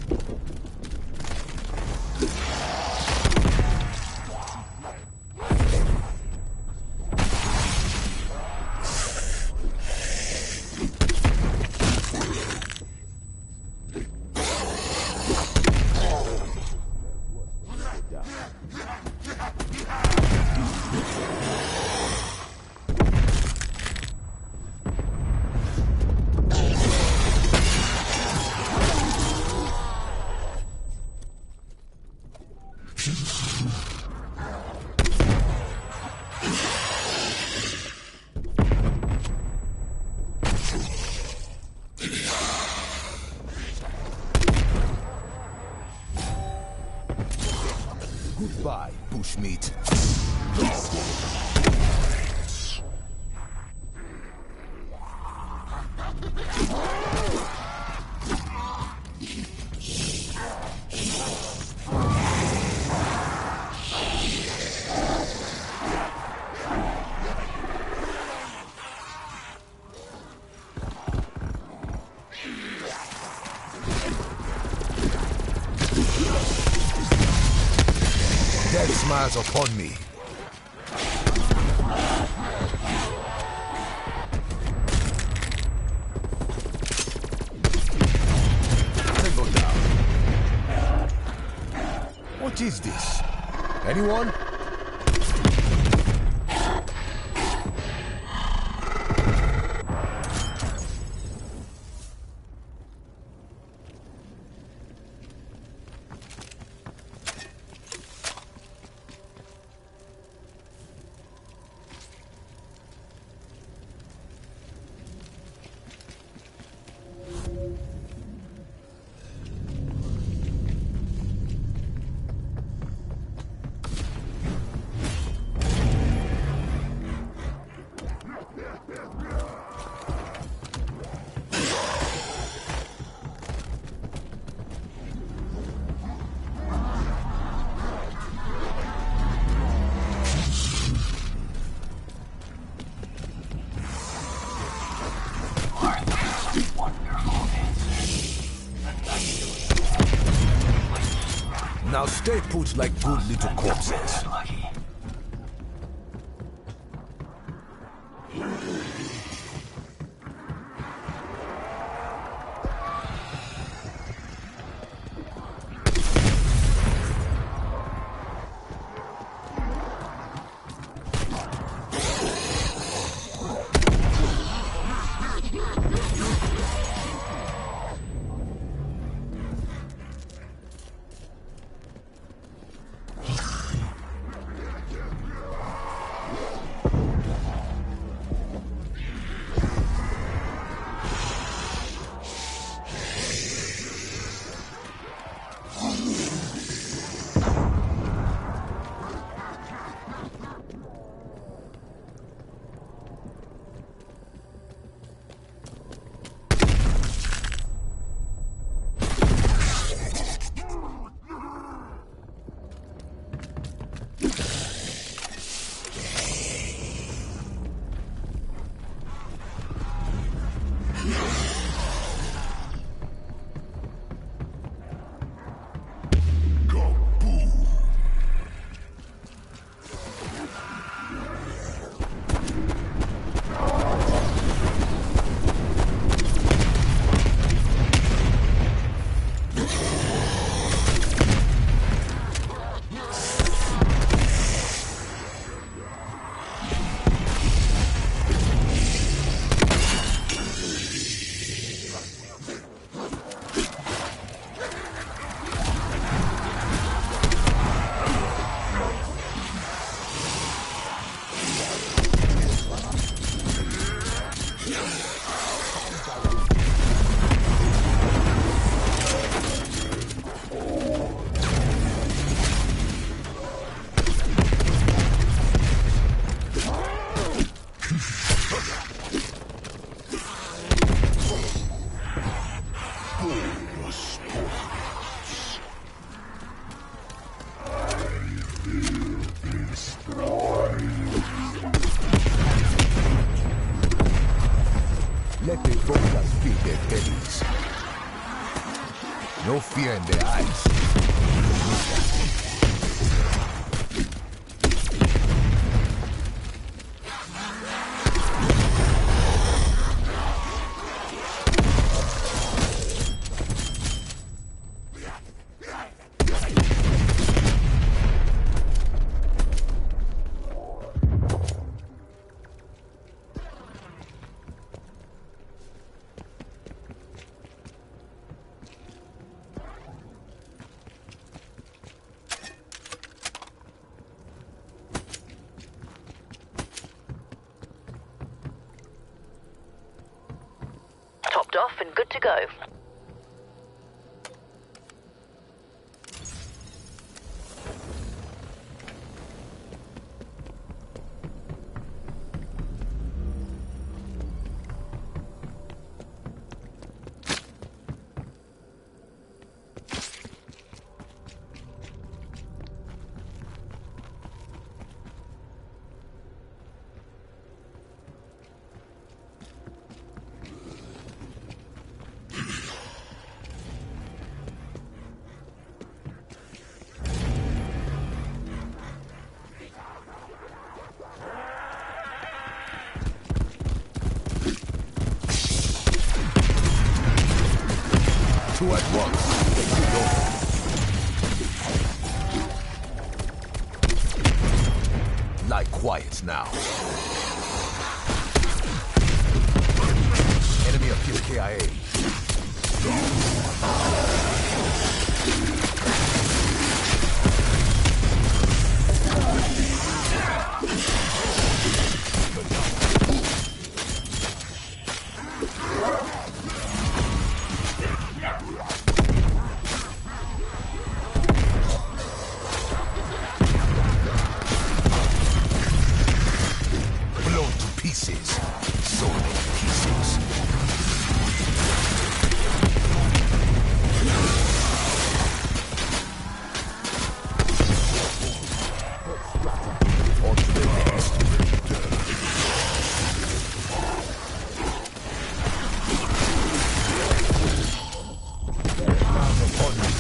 Goodbye, bushmeat. Death smiles upon me. Tango down. What is this? Anyone? Now stay put like good little corpses. No fear in their eyes. Topped off and good to go. Two at once. Lie quiet now. Enemy appear K I A. Blown to pieces. So many pieces. On to the next. On me.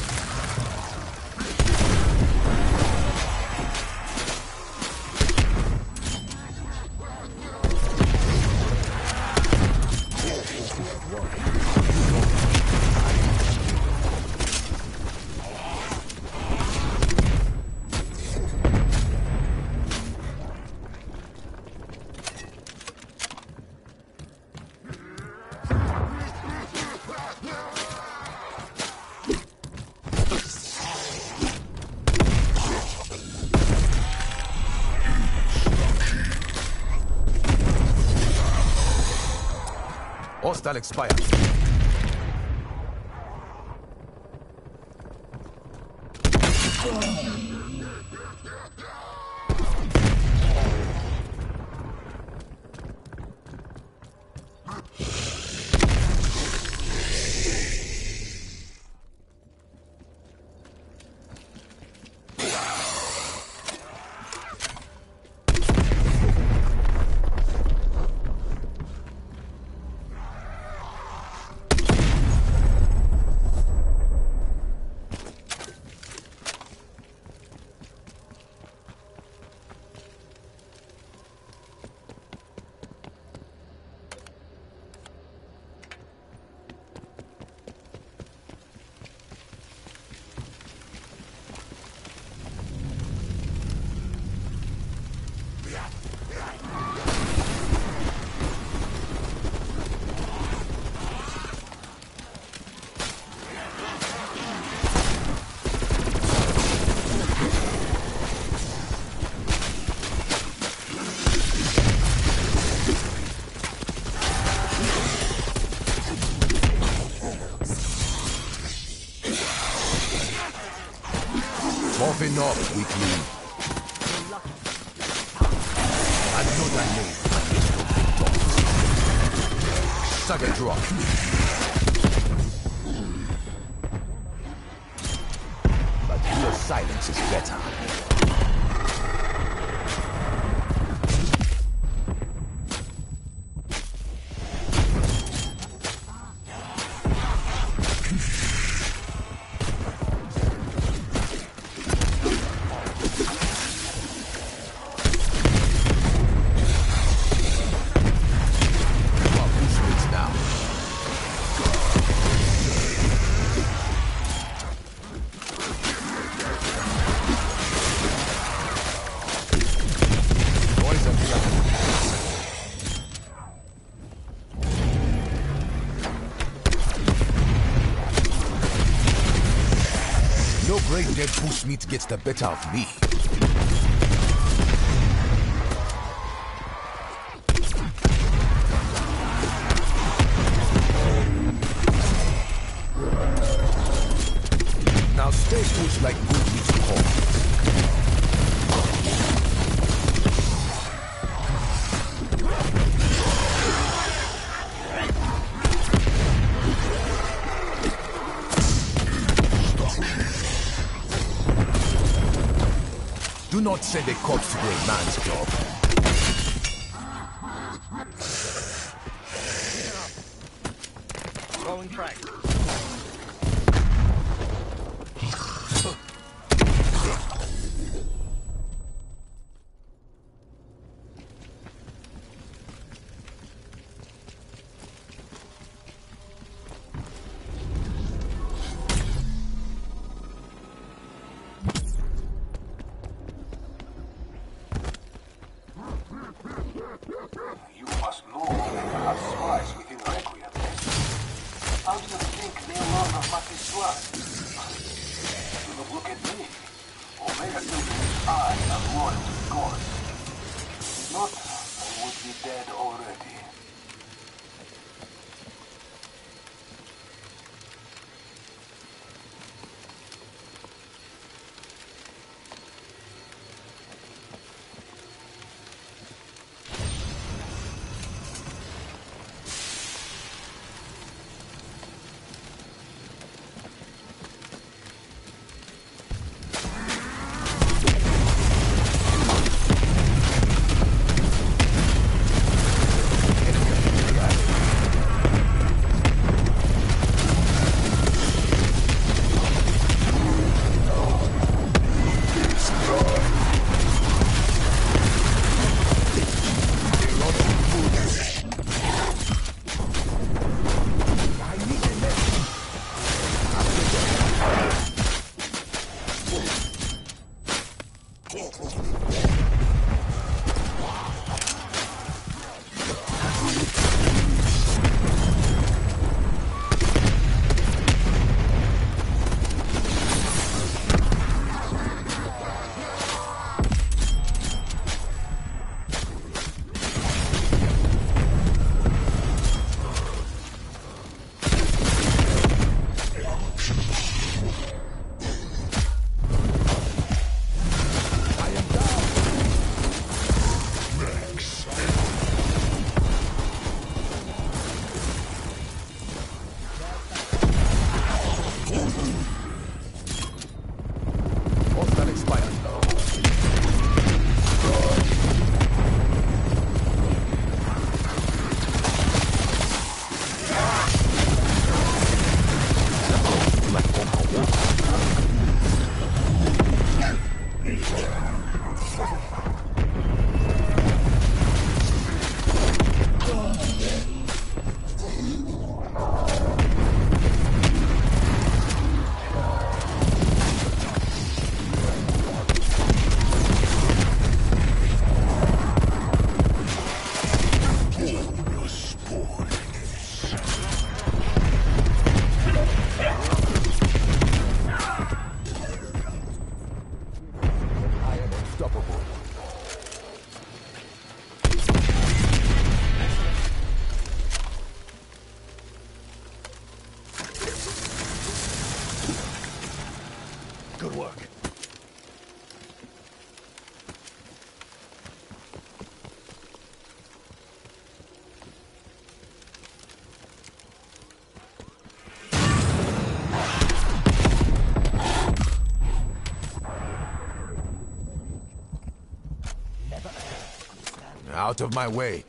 Hostile expired. Moving up, weakling. Another name. Saga drop. But your silence is better. No brain dead bushmeat gets the better of me. Now stay push like good meat corn. Do not send a corpse to a man's job. Rolling track. You must know they have spies within Requiem. How do you think they learn about this blood? Do not look at me. Omega still believes I am loyal to the gods. If not, I would be dead already. Good work. Out of my way.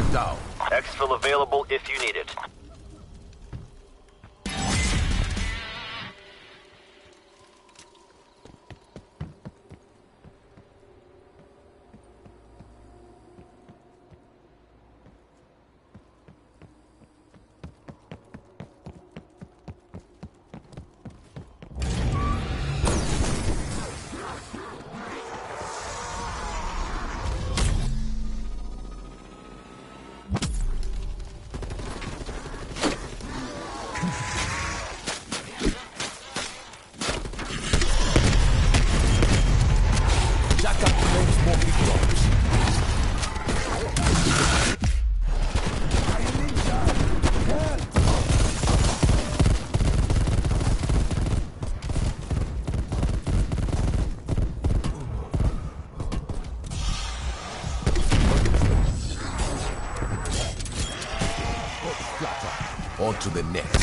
down. Exfil available if you need it. On to the next.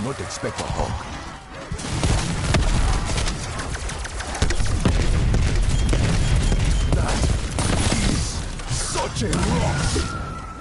not expect a hug. That is such a rush!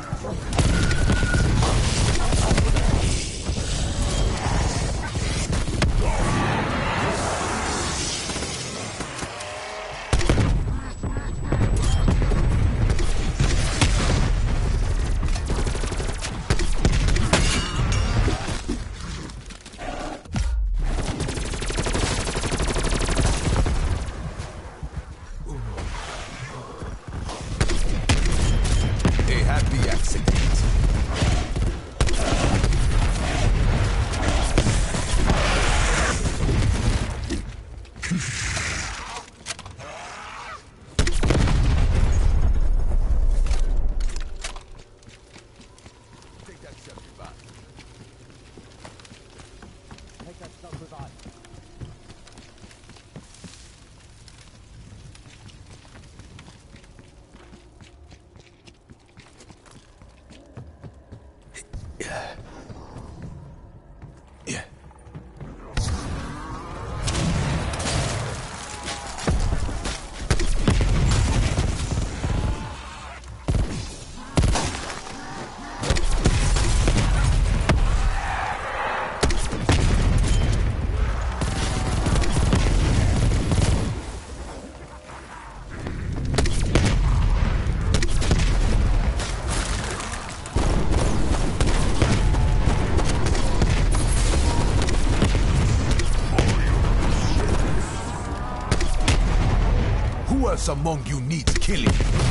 Who else among you needs killing?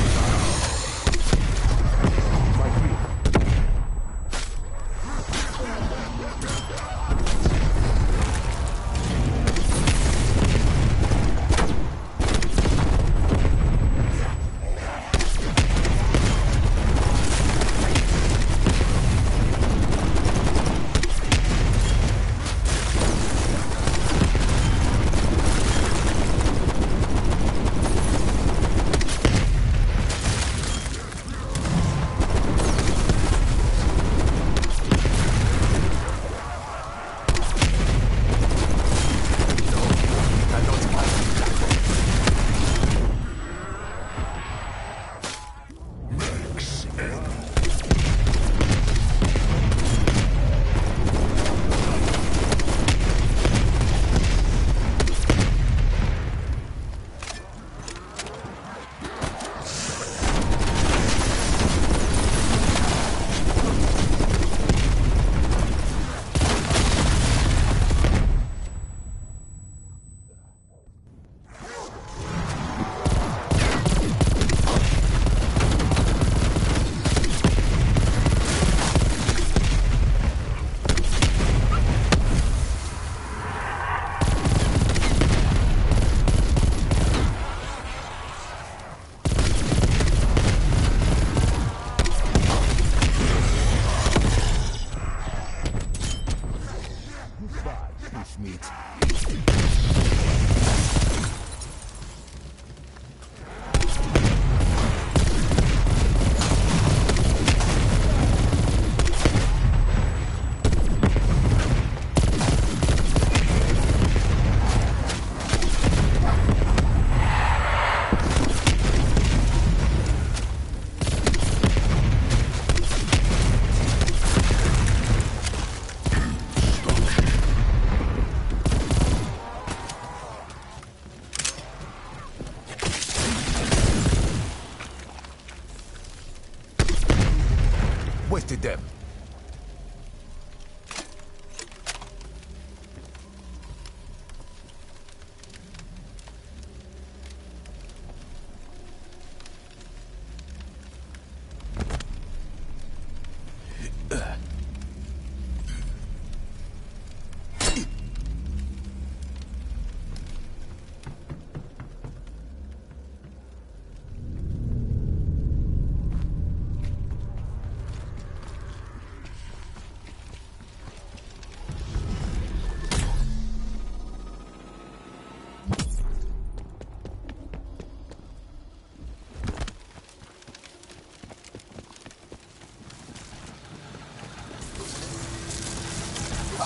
Wasted them.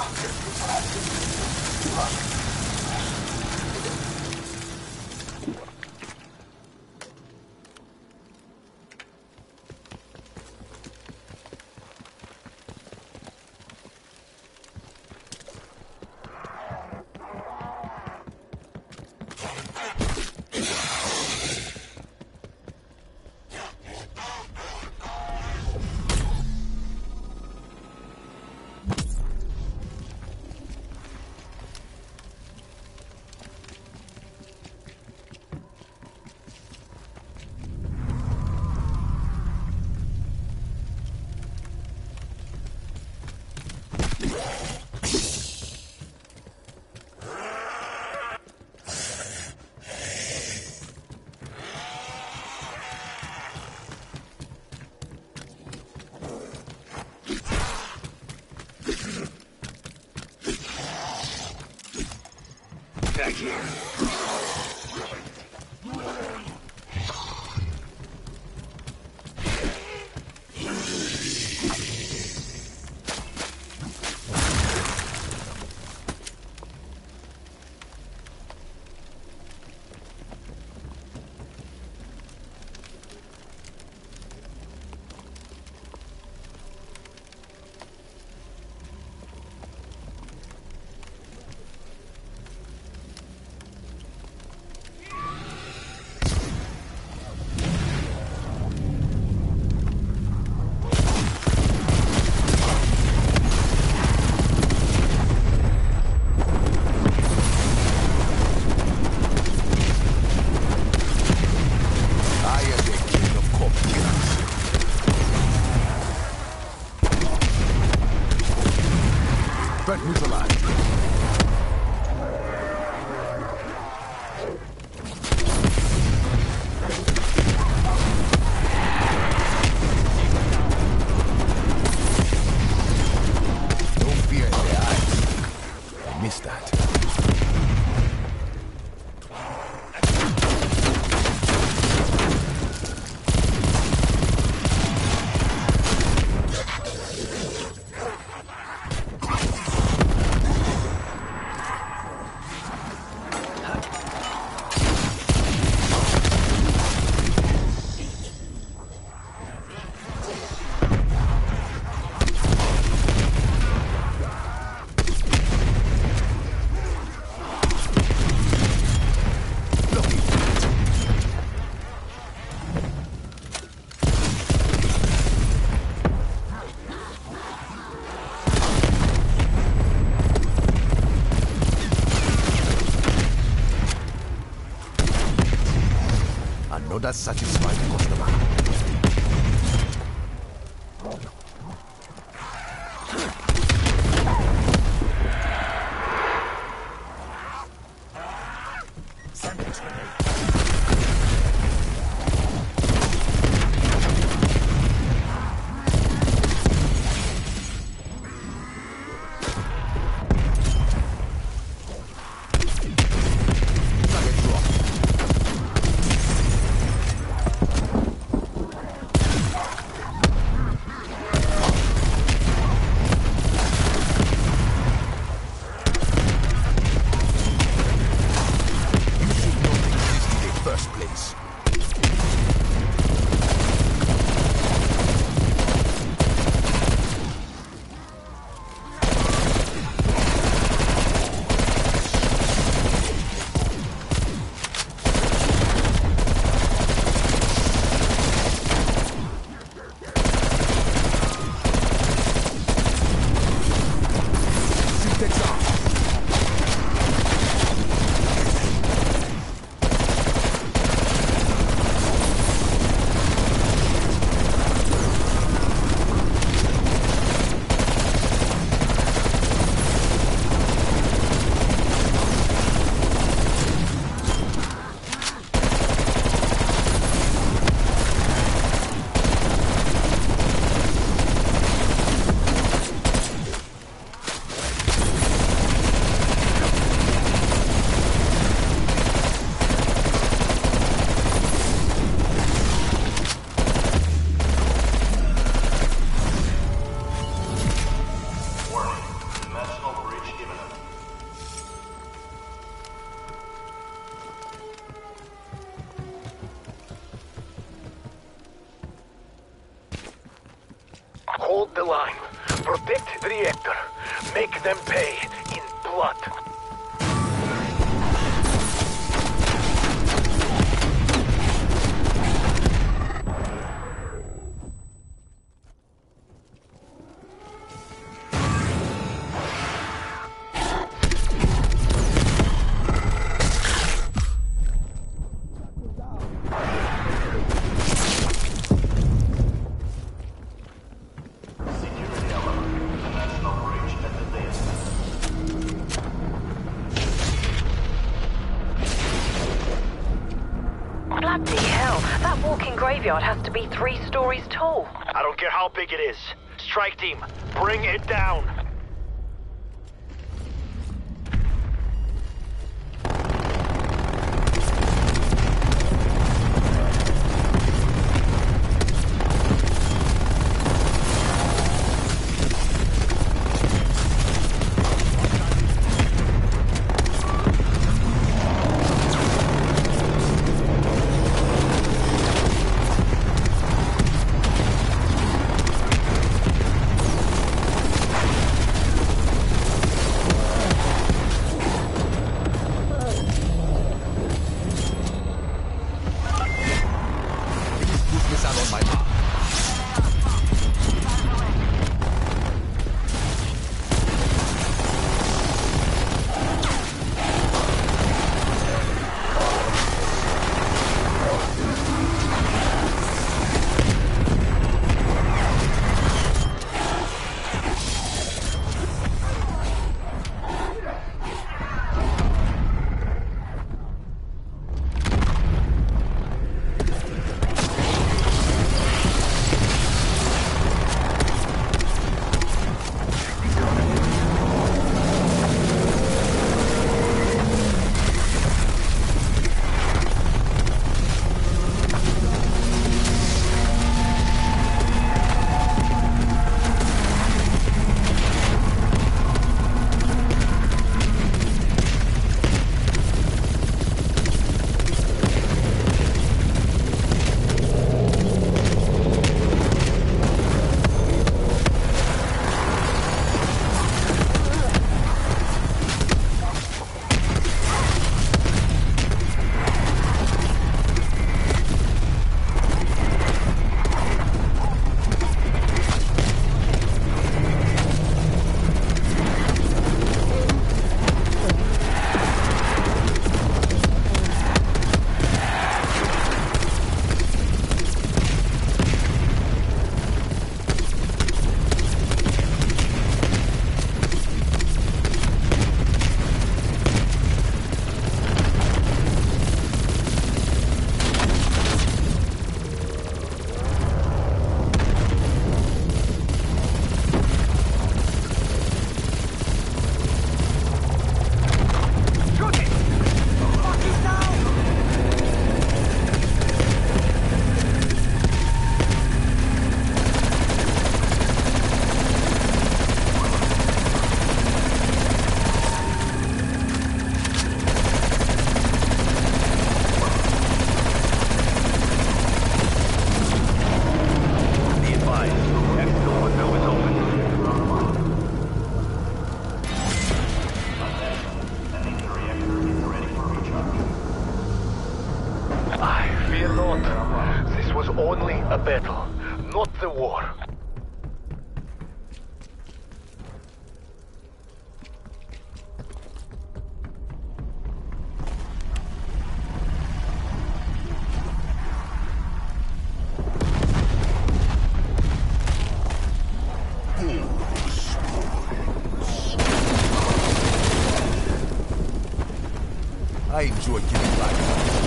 Back here. Threat neutralized. No fear in their eyes. I missed that. Another satisfied customer. Hold the line. Protect the reactor. Make them pay in blood. Bloody hell, that walking graveyard has to be three stories tall. I don't care how big it is. Strike team, bring it down. Only a battle, not the war. I enjoy killing life.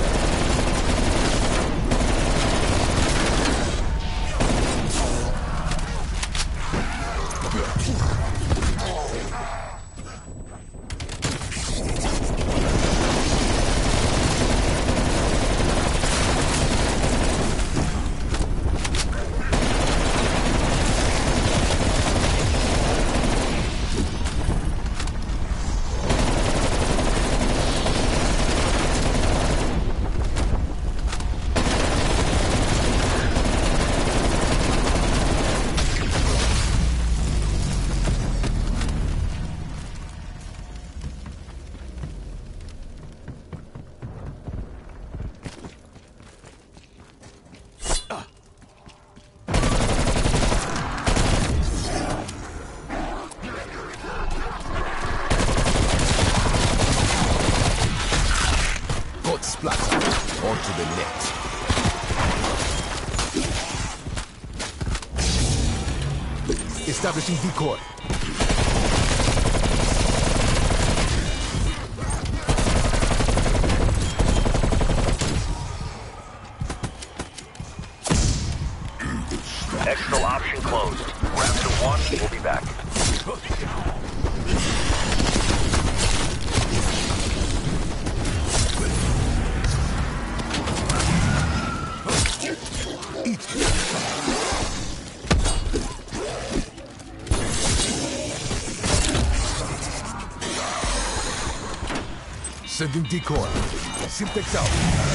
to the net. Establishing decoy. Exfil option closed. Raptor one will be back. Sending decoy. Simpex out.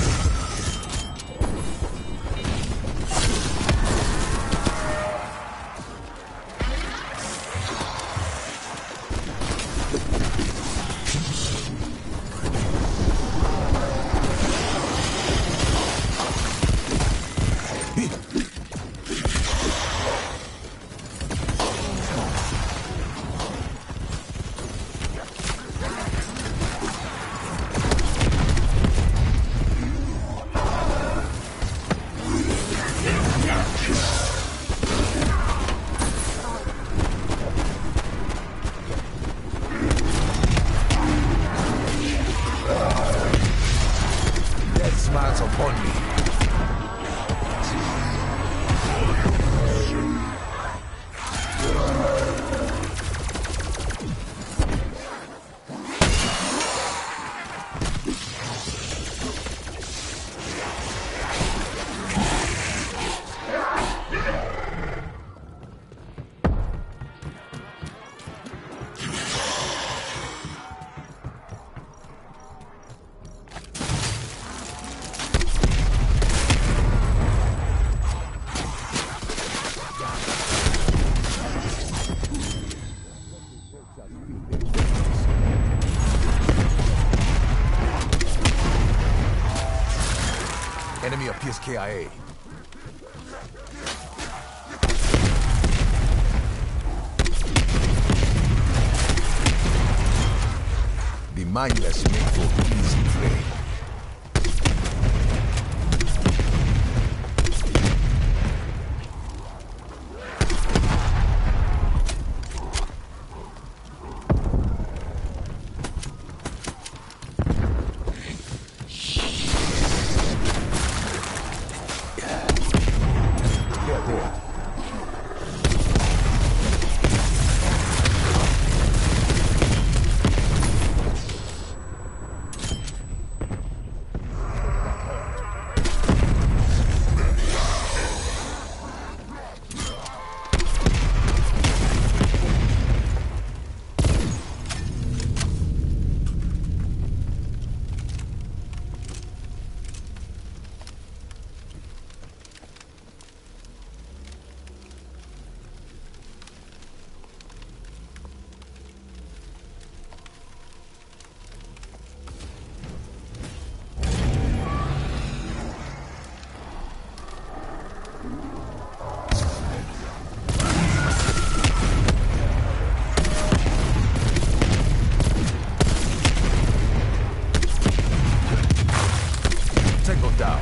Smiles upon me. Enemy appears K I A. The mindless make for easy prey. Tango down.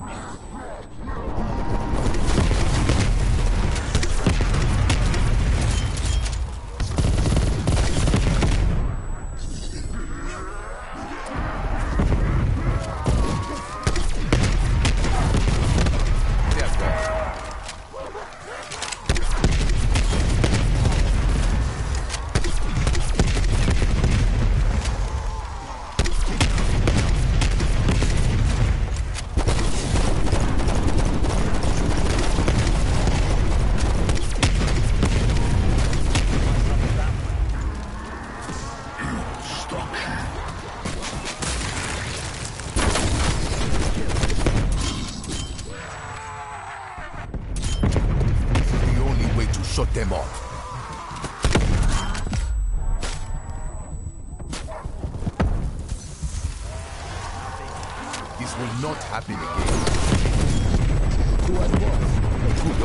Shut them off. This will not happen again. Who I was? Good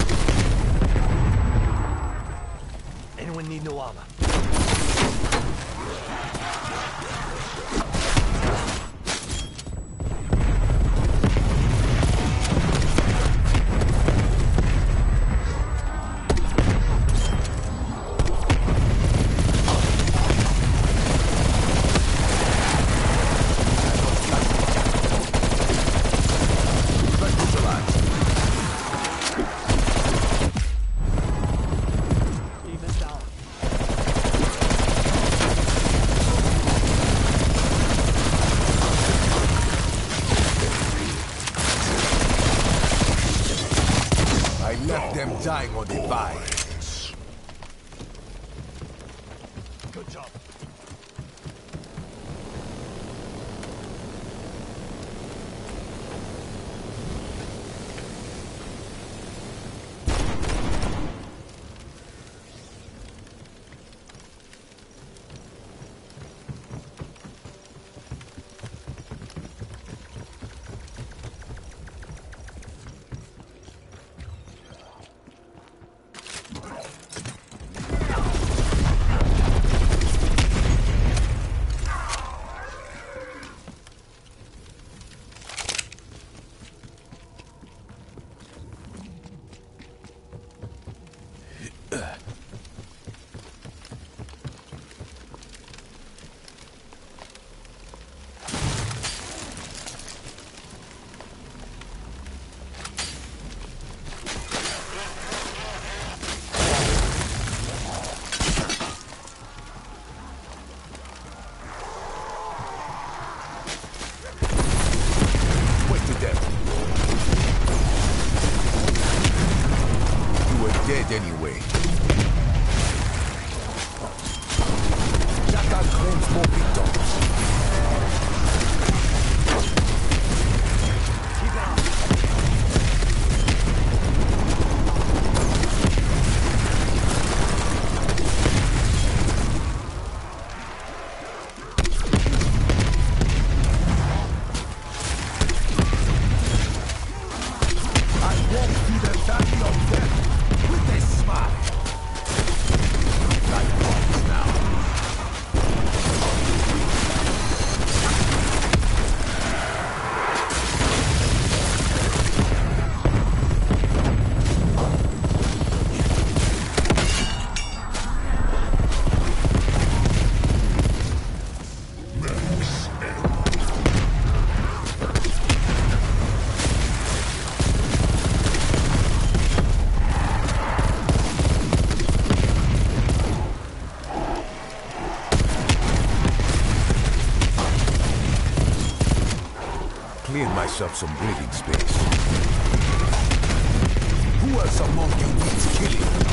omen. Anyone need no armor? Dying on the vine. Good job. Anyway. Jackal claims more victims. I walk through the valley of death with a smile. Like bombs now. Cleared myself some breathing space. Who else among you needs killing?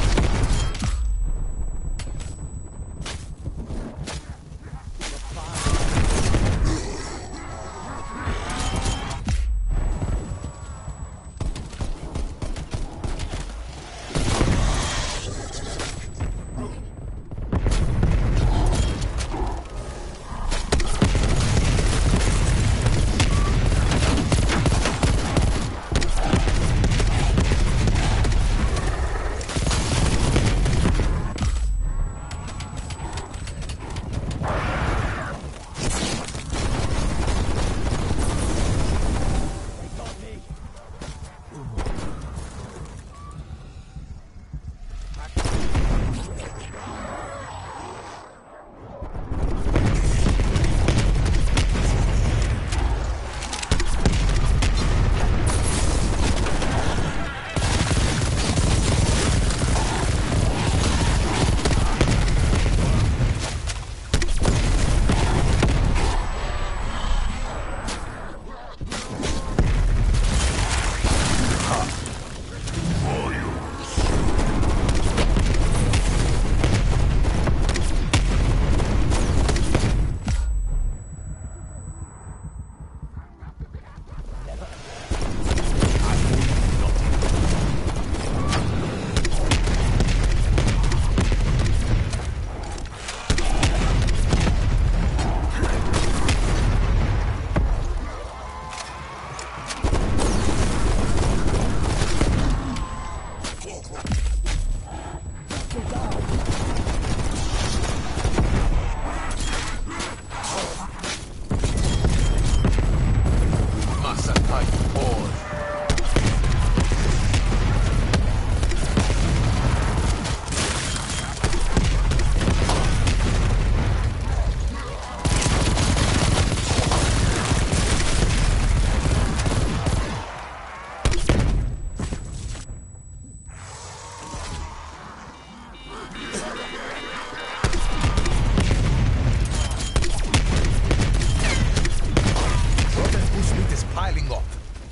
Healing up.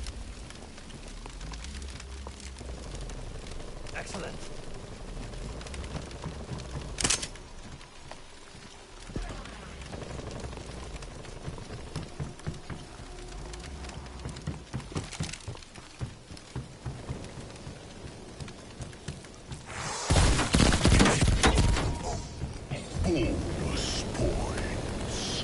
Excellent. Bonus points.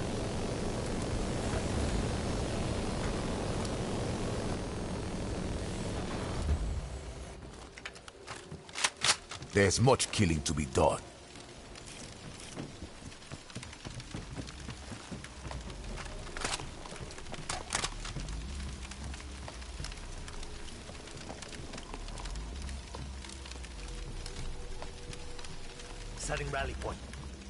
There's much killing to be done. Setting rally point.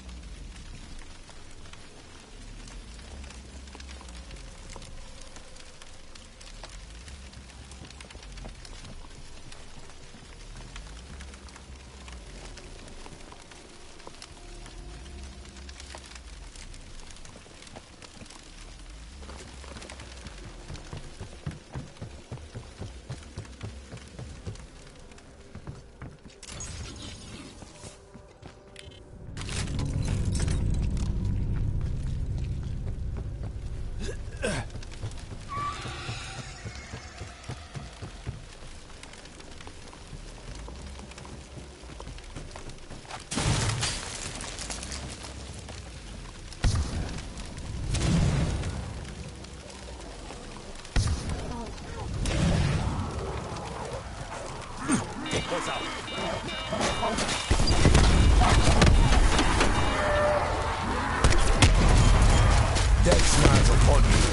Close out. Death smiles upon you.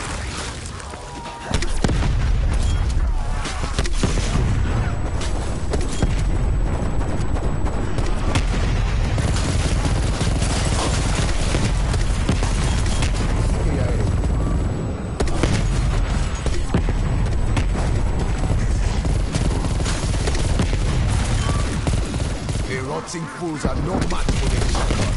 Rotting fools are no match for the shotgun.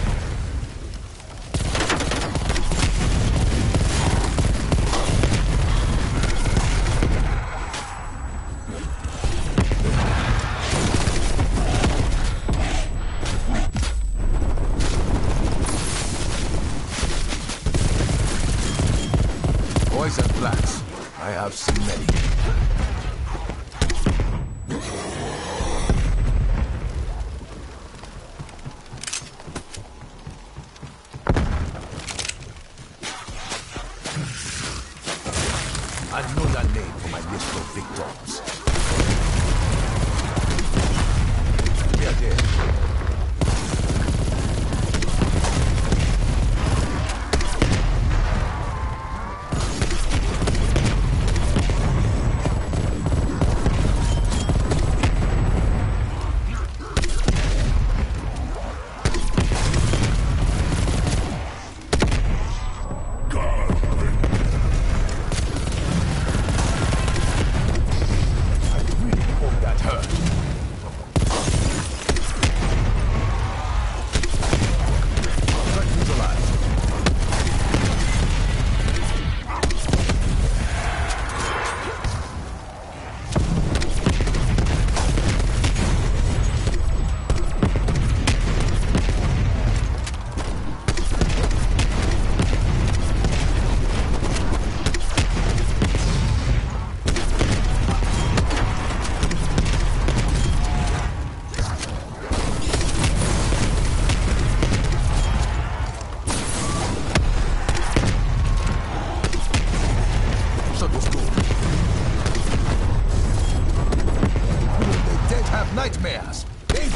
Boys and blacks, I have seen many. Another name for my list of victims. We are there. Nightmares! They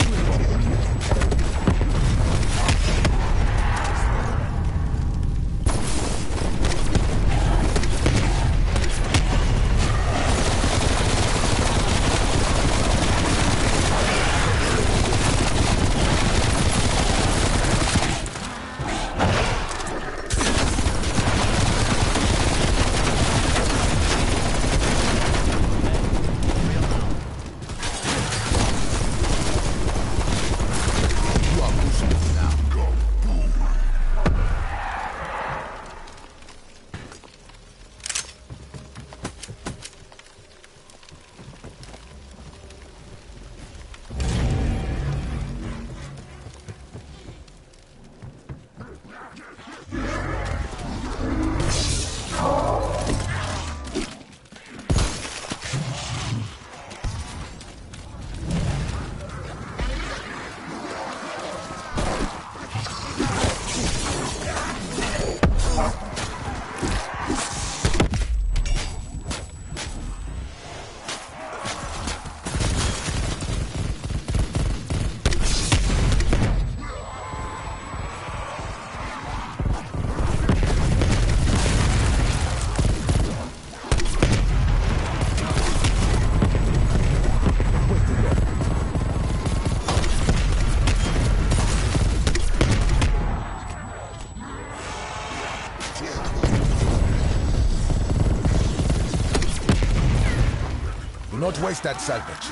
cannot waste that salvage.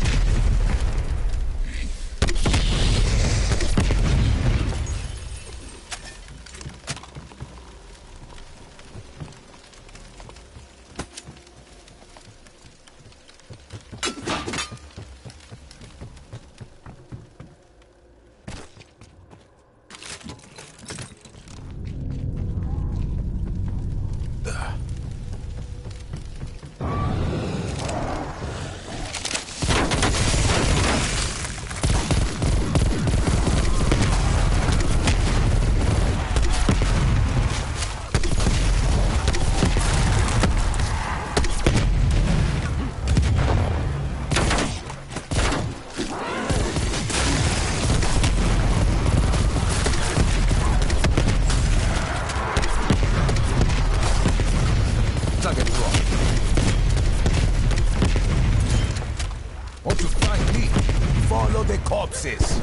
Want to find me? Follow the corpses.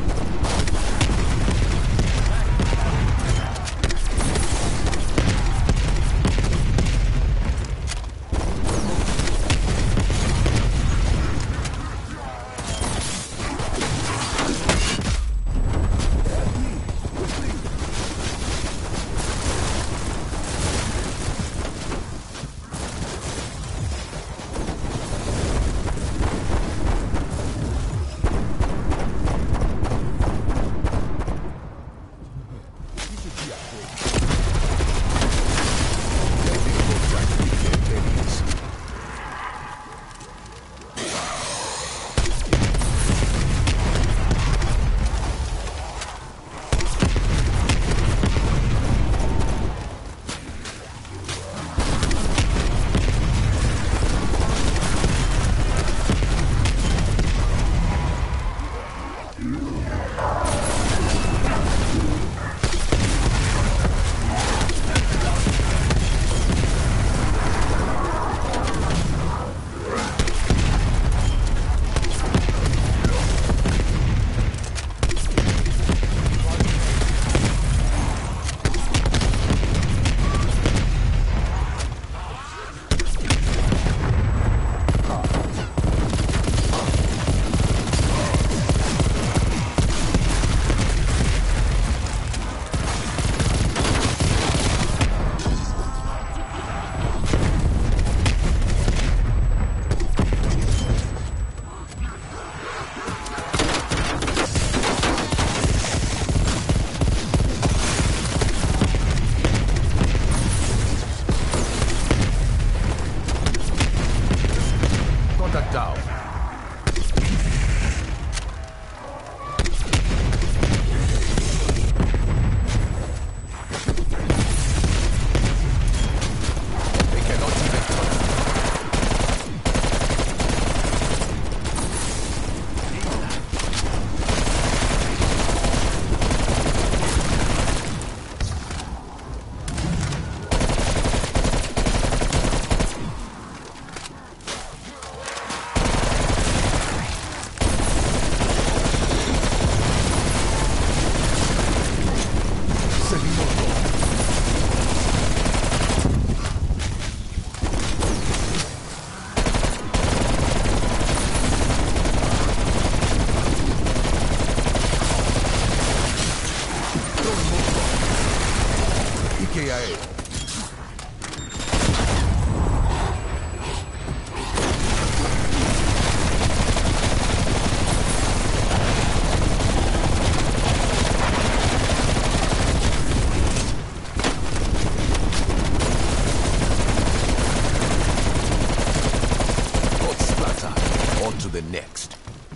Next.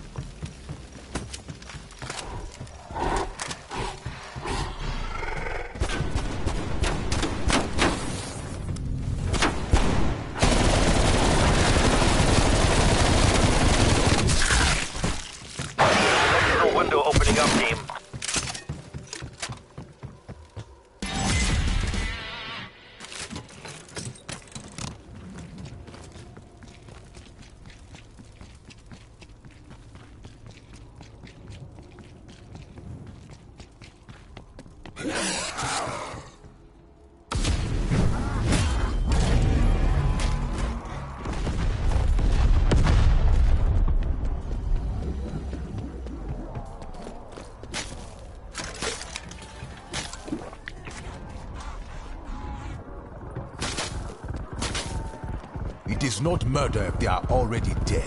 Window opening up, team. It is not murder if they are already dead.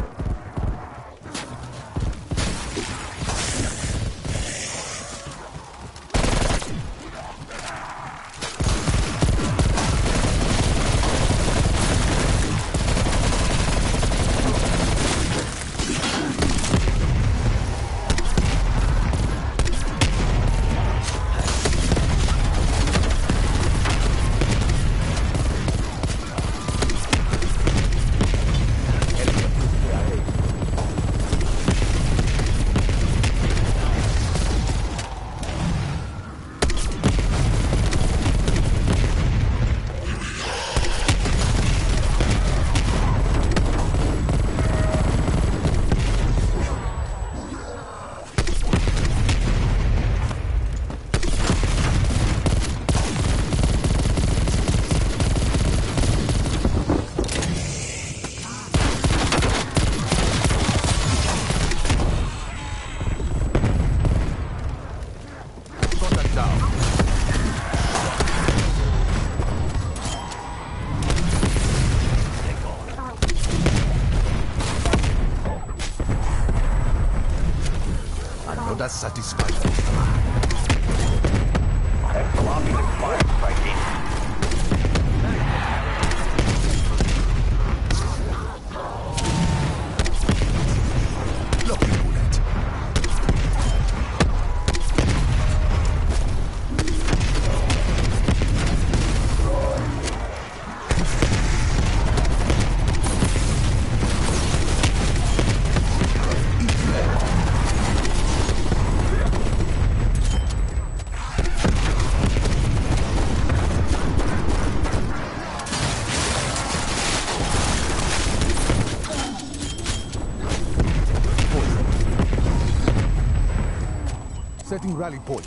Another satisfied customer. Floppy expired, strike team. Lucky bullet. Setting rally point.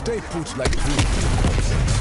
Stay put like this.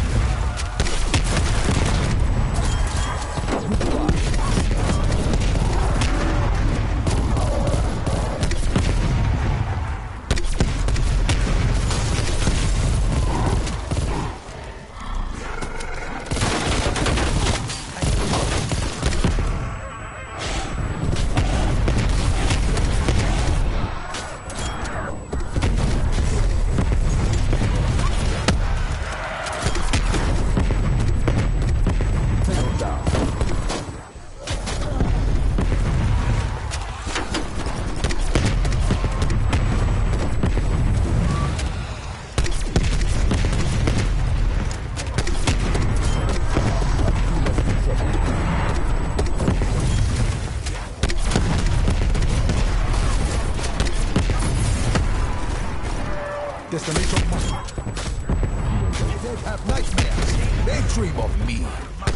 Destination must. They have nightmares. They dream of me.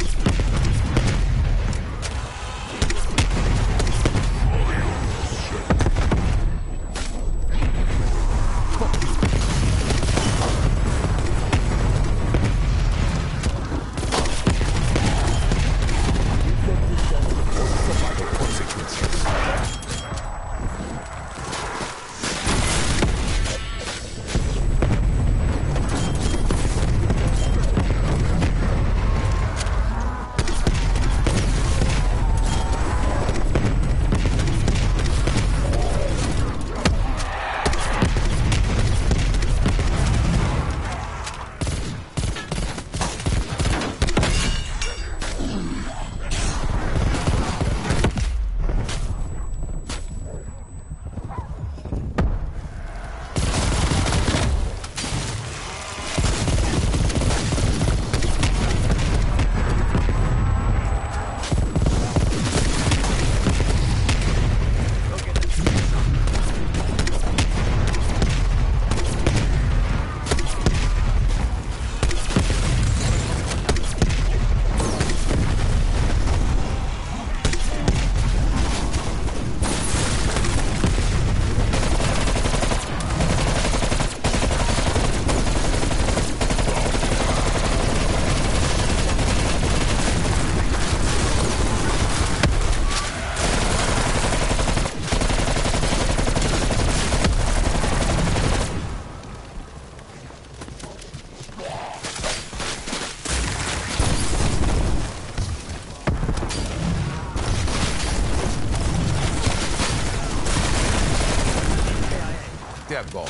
There go.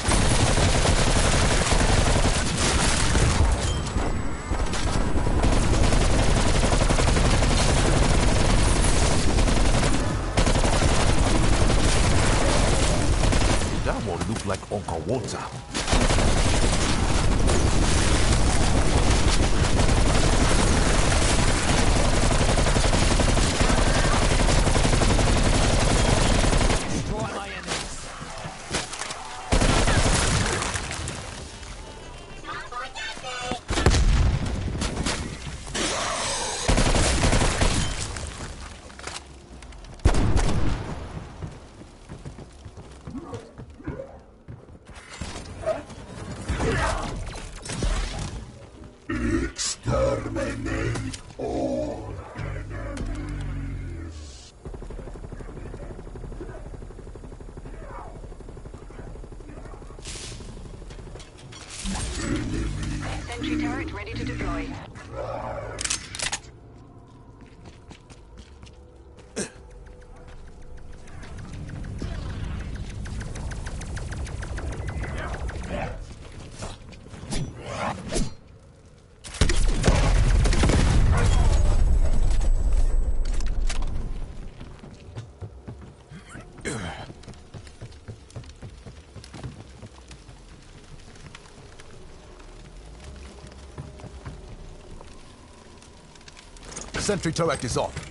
That one look like Uncle Walter. Exterminate all enemies. Sentry turret ready to deploy. Sentry turret is off.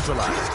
neutralized.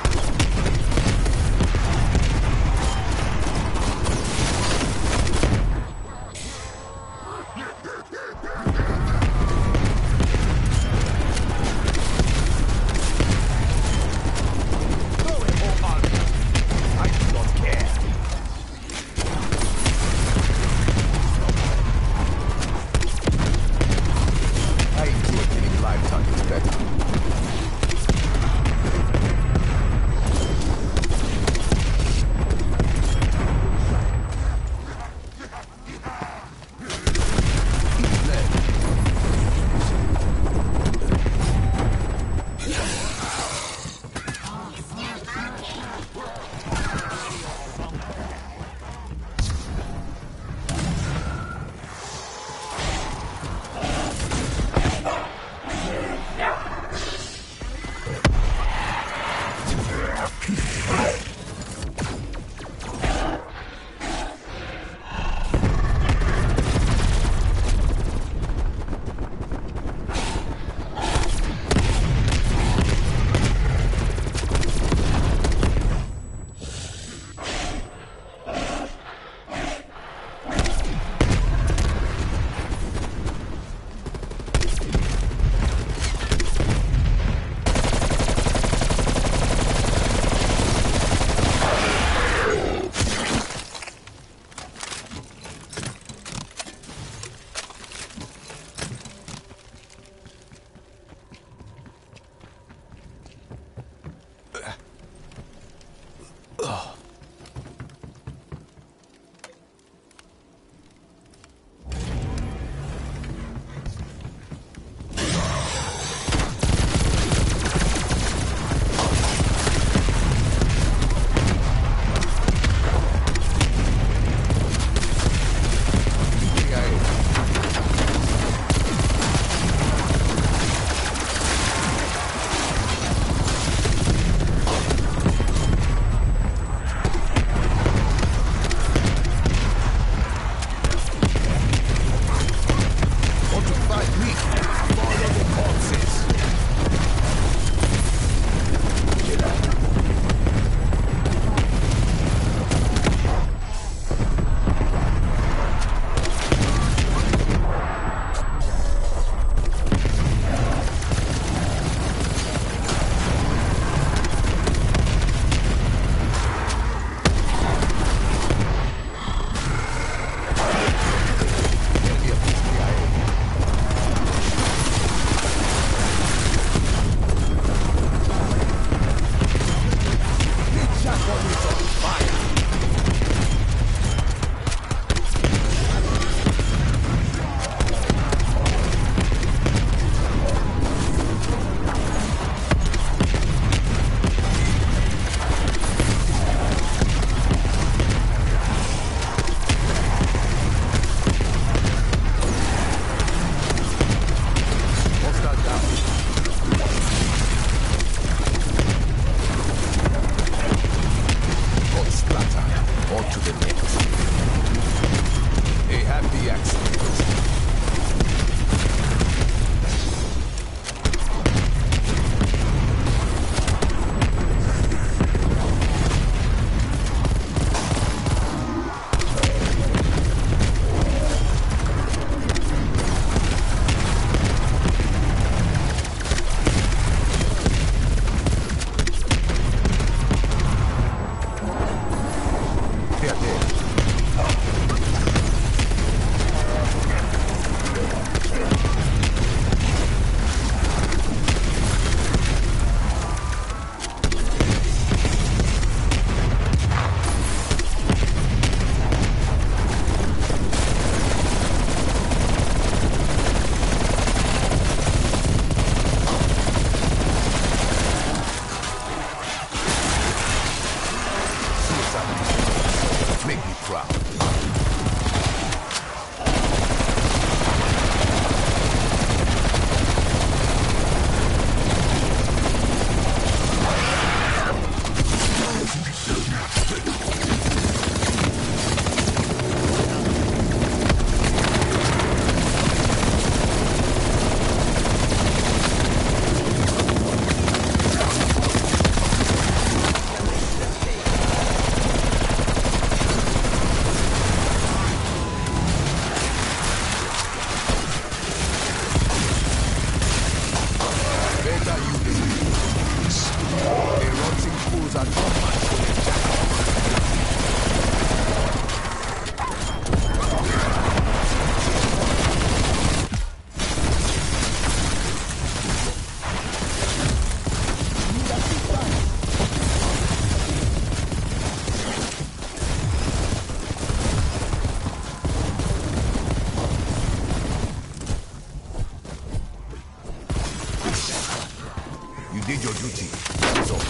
did your duty. That's all.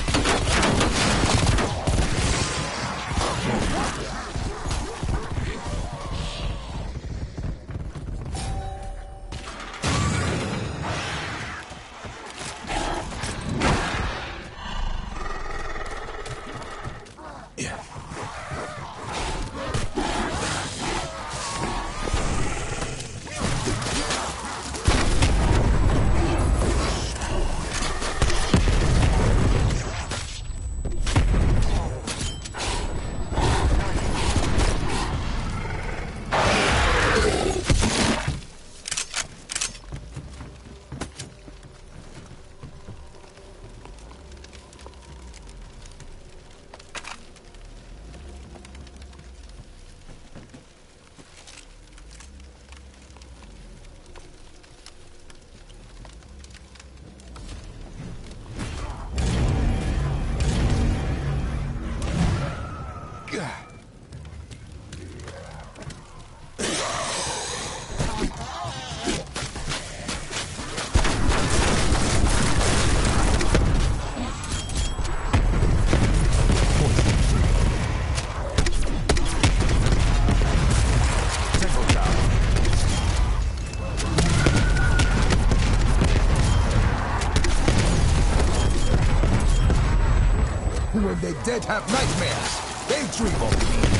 When the dead have nightmares, they dream of me.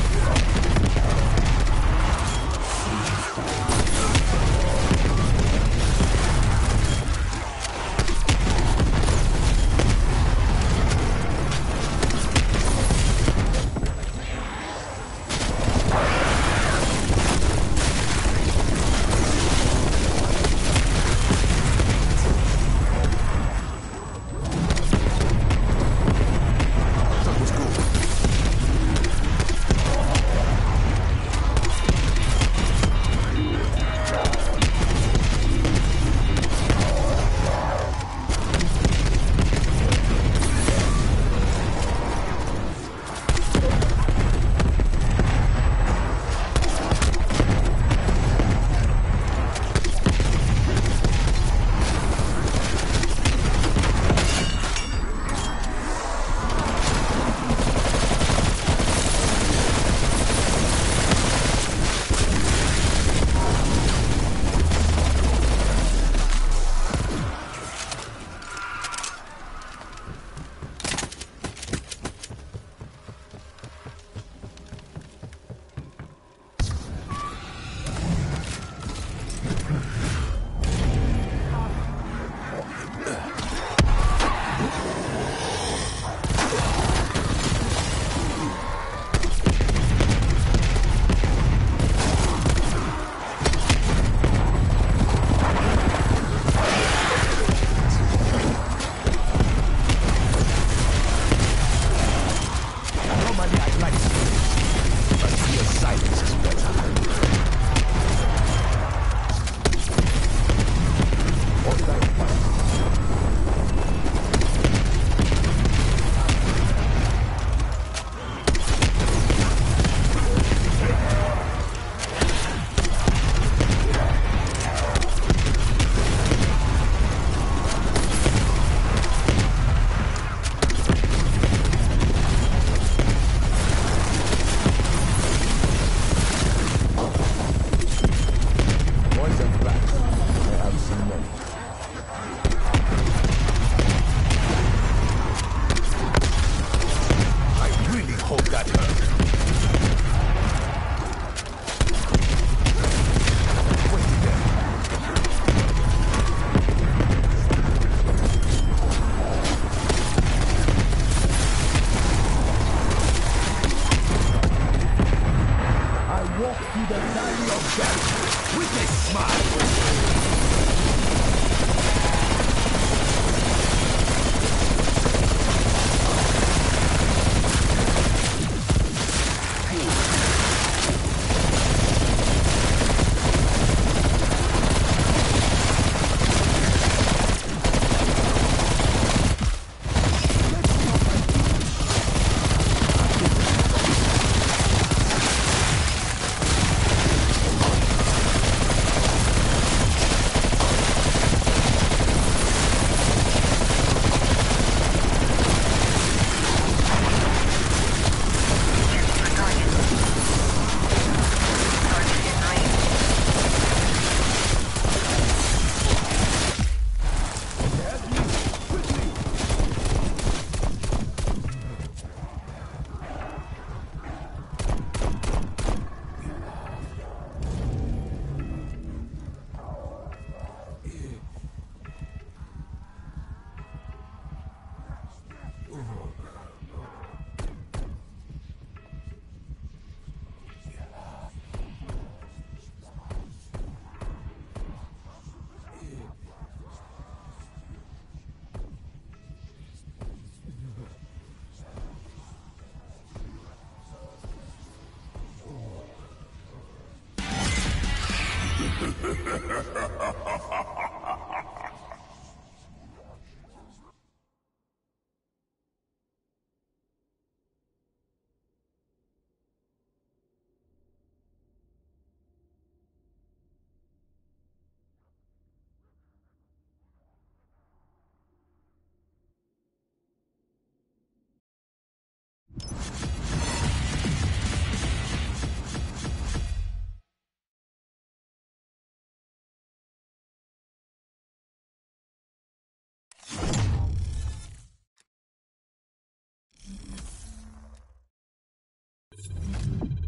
You